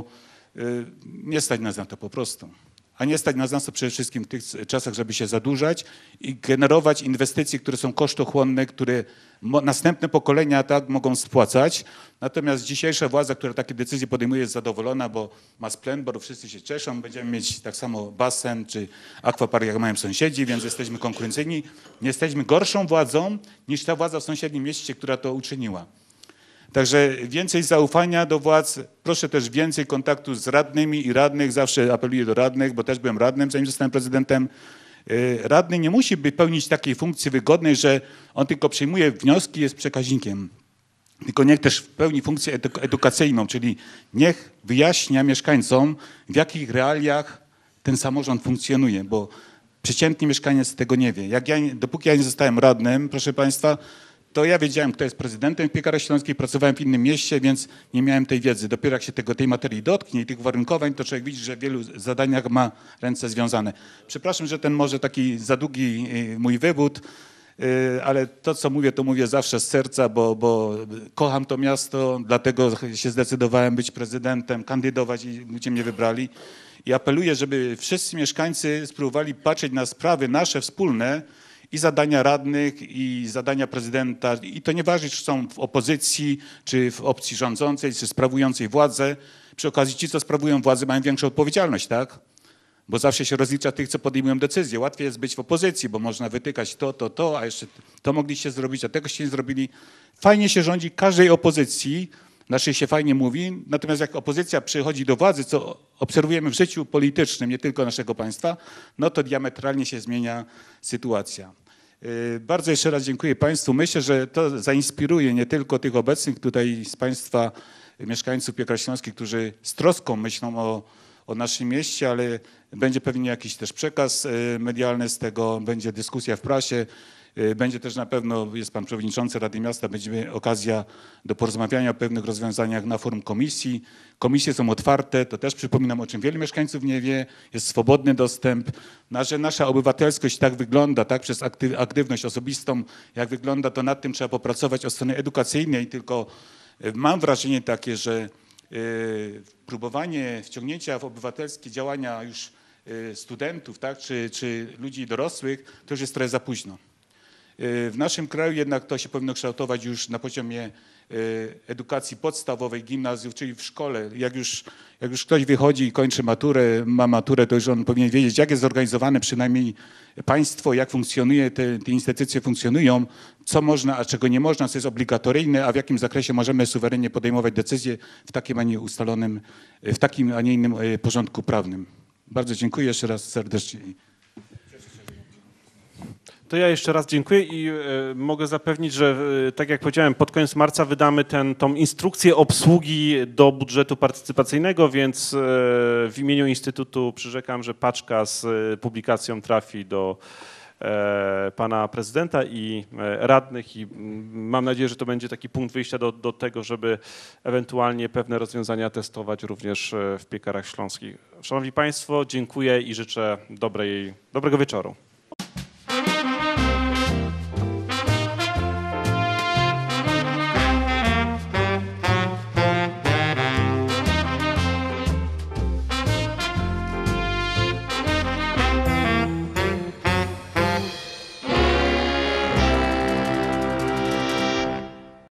S12: nie stać nas na to po prostu. A nie stać nas na to przede wszystkim w tych czasach, żeby się zadłużać i generować inwestycje, które są kosztochłonne, które następne pokolenia tak mogą spłacać. Natomiast dzisiejsza władza, która takie decyzje podejmuje, jest zadowolona, bo ma splendor, wszyscy się cieszą, będziemy mieć tak samo basen czy akwapark, jak mają sąsiedzi, więc jesteśmy konkurencyjni. Nie jesteśmy gorszą władzą niż ta władza w sąsiednim mieście, która to uczyniła. Także więcej zaufania do władz, proszę też więcej kontaktu z radnymi i radnych, zawsze apeluję do radnych, bo też byłem radnym, zanim zostałem prezydentem. Radny nie musi pełnić takiej funkcji wygodnej, że on tylko przyjmuje wnioski, jest przekaźnikiem. Tylko niech też pełni funkcję edukacyjną, czyli niech wyjaśnia mieszkańcom, w jakich realiach ten samorząd funkcjonuje, bo przeciętny mieszkaniec tego nie wie. Jak ja, dopóki ja nie zostałem radnym, proszę państwa, to ja wiedziałem, kto jest prezydentem w Piekarach Śląskich, pracowałem w innym mieście, więc nie miałem tej wiedzy. Dopiero jak się tego, tej materii dotknie i tych uwarunkowań, to człowiek widzi, że w wielu zadaniach ma ręce związane. Przepraszam, że ten może taki za długi mój wywód, ale to, co mówię, to mówię zawsze z serca, bo, bo kocham to miasto, dlatego się zdecydowałem być prezydentem, kandydować i ludzie mnie wybrali. I apeluję, żeby wszyscy mieszkańcy spróbowali patrzeć na sprawy nasze wspólne, i zadania radnych, i zadania prezydenta. I to nieważne, czy są w opozycji, czy w opcji rządzącej, czy sprawującej władzę. Przy okazji ci, co sprawują władzę, mają większą odpowiedzialność, tak? Bo zawsze się rozlicza tych, co podejmują decyzje. Łatwiej jest być w opozycji, bo można wytykać to, to, to, a jeszcze to mogliście zrobić, a tegoście nie zrobili. Fajnie się rządzi każdej opozycji, znaczy się fajnie mówi, natomiast jak opozycja przychodzi do władzy, co obserwujemy w życiu politycznym, nie tylko naszego państwa, no to diametralnie się zmienia sytuacja. Bardzo jeszcze raz dziękuję państwu. Myślę, że to zainspiruje nie tylko tych obecnych tutaj z państwa mieszkańców Piekar Śląskich, którzy z troską myślą o, o naszym mieście, ale będzie pewnie jakiś też przekaz medialny z tego, będzie dyskusja w prasie. Będzie też na pewno, jest pan przewodniczący Rady Miasta, będzie okazja do porozmawiania o pewnych rozwiązaniach na forum komisji. Komisje są otwarte, to też przypominam, o czym wielu mieszkańców nie wie, jest swobodny dostęp. No, że nasza obywatelskość tak wygląda, tak, przez aktywność osobistą, jak wygląda, to nad tym trzeba popracować od strony edukacyjnej, tylko mam wrażenie takie, że próbowanie wciągnięcia w obywatelskie działania już studentów, tak, czy, czy ludzi dorosłych, to już jest trochę za późno. W naszym kraju jednak to się powinno kształtować już na poziomie edukacji podstawowej, gimnazjów, czyli w szkole. Jak już, jak już ktoś wychodzi i kończy maturę, ma maturę, to już on powinien wiedzieć, jak jest zorganizowane przynajmniej państwo, jak funkcjonuje, te, te instytucje funkcjonują, co można, a czego nie można, co jest obligatoryjne, a w jakim zakresie możemy suwerennie podejmować decyzje w takim, a nie ustalonym, w takim, a nie innym porządku prawnym. Bardzo dziękuję jeszcze raz serdecznie.
S1: To ja jeszcze raz dziękuję i e, mogę zapewnić, że e, tak jak powiedziałem, pod koniec marca wydamy ten, tą instrukcję obsługi do budżetu partycypacyjnego, więc e, w imieniu Instytutu przyrzekam, że paczka z e, publikacją trafi do e, pana prezydenta i e, radnych i m, mam nadzieję, że to będzie taki punkt wyjścia do, do tego, żeby ewentualnie pewne rozwiązania testować również e, w Piekarach Śląskich. Szanowni Państwo, dziękuję i życzę dobrej, dobrego wieczoru.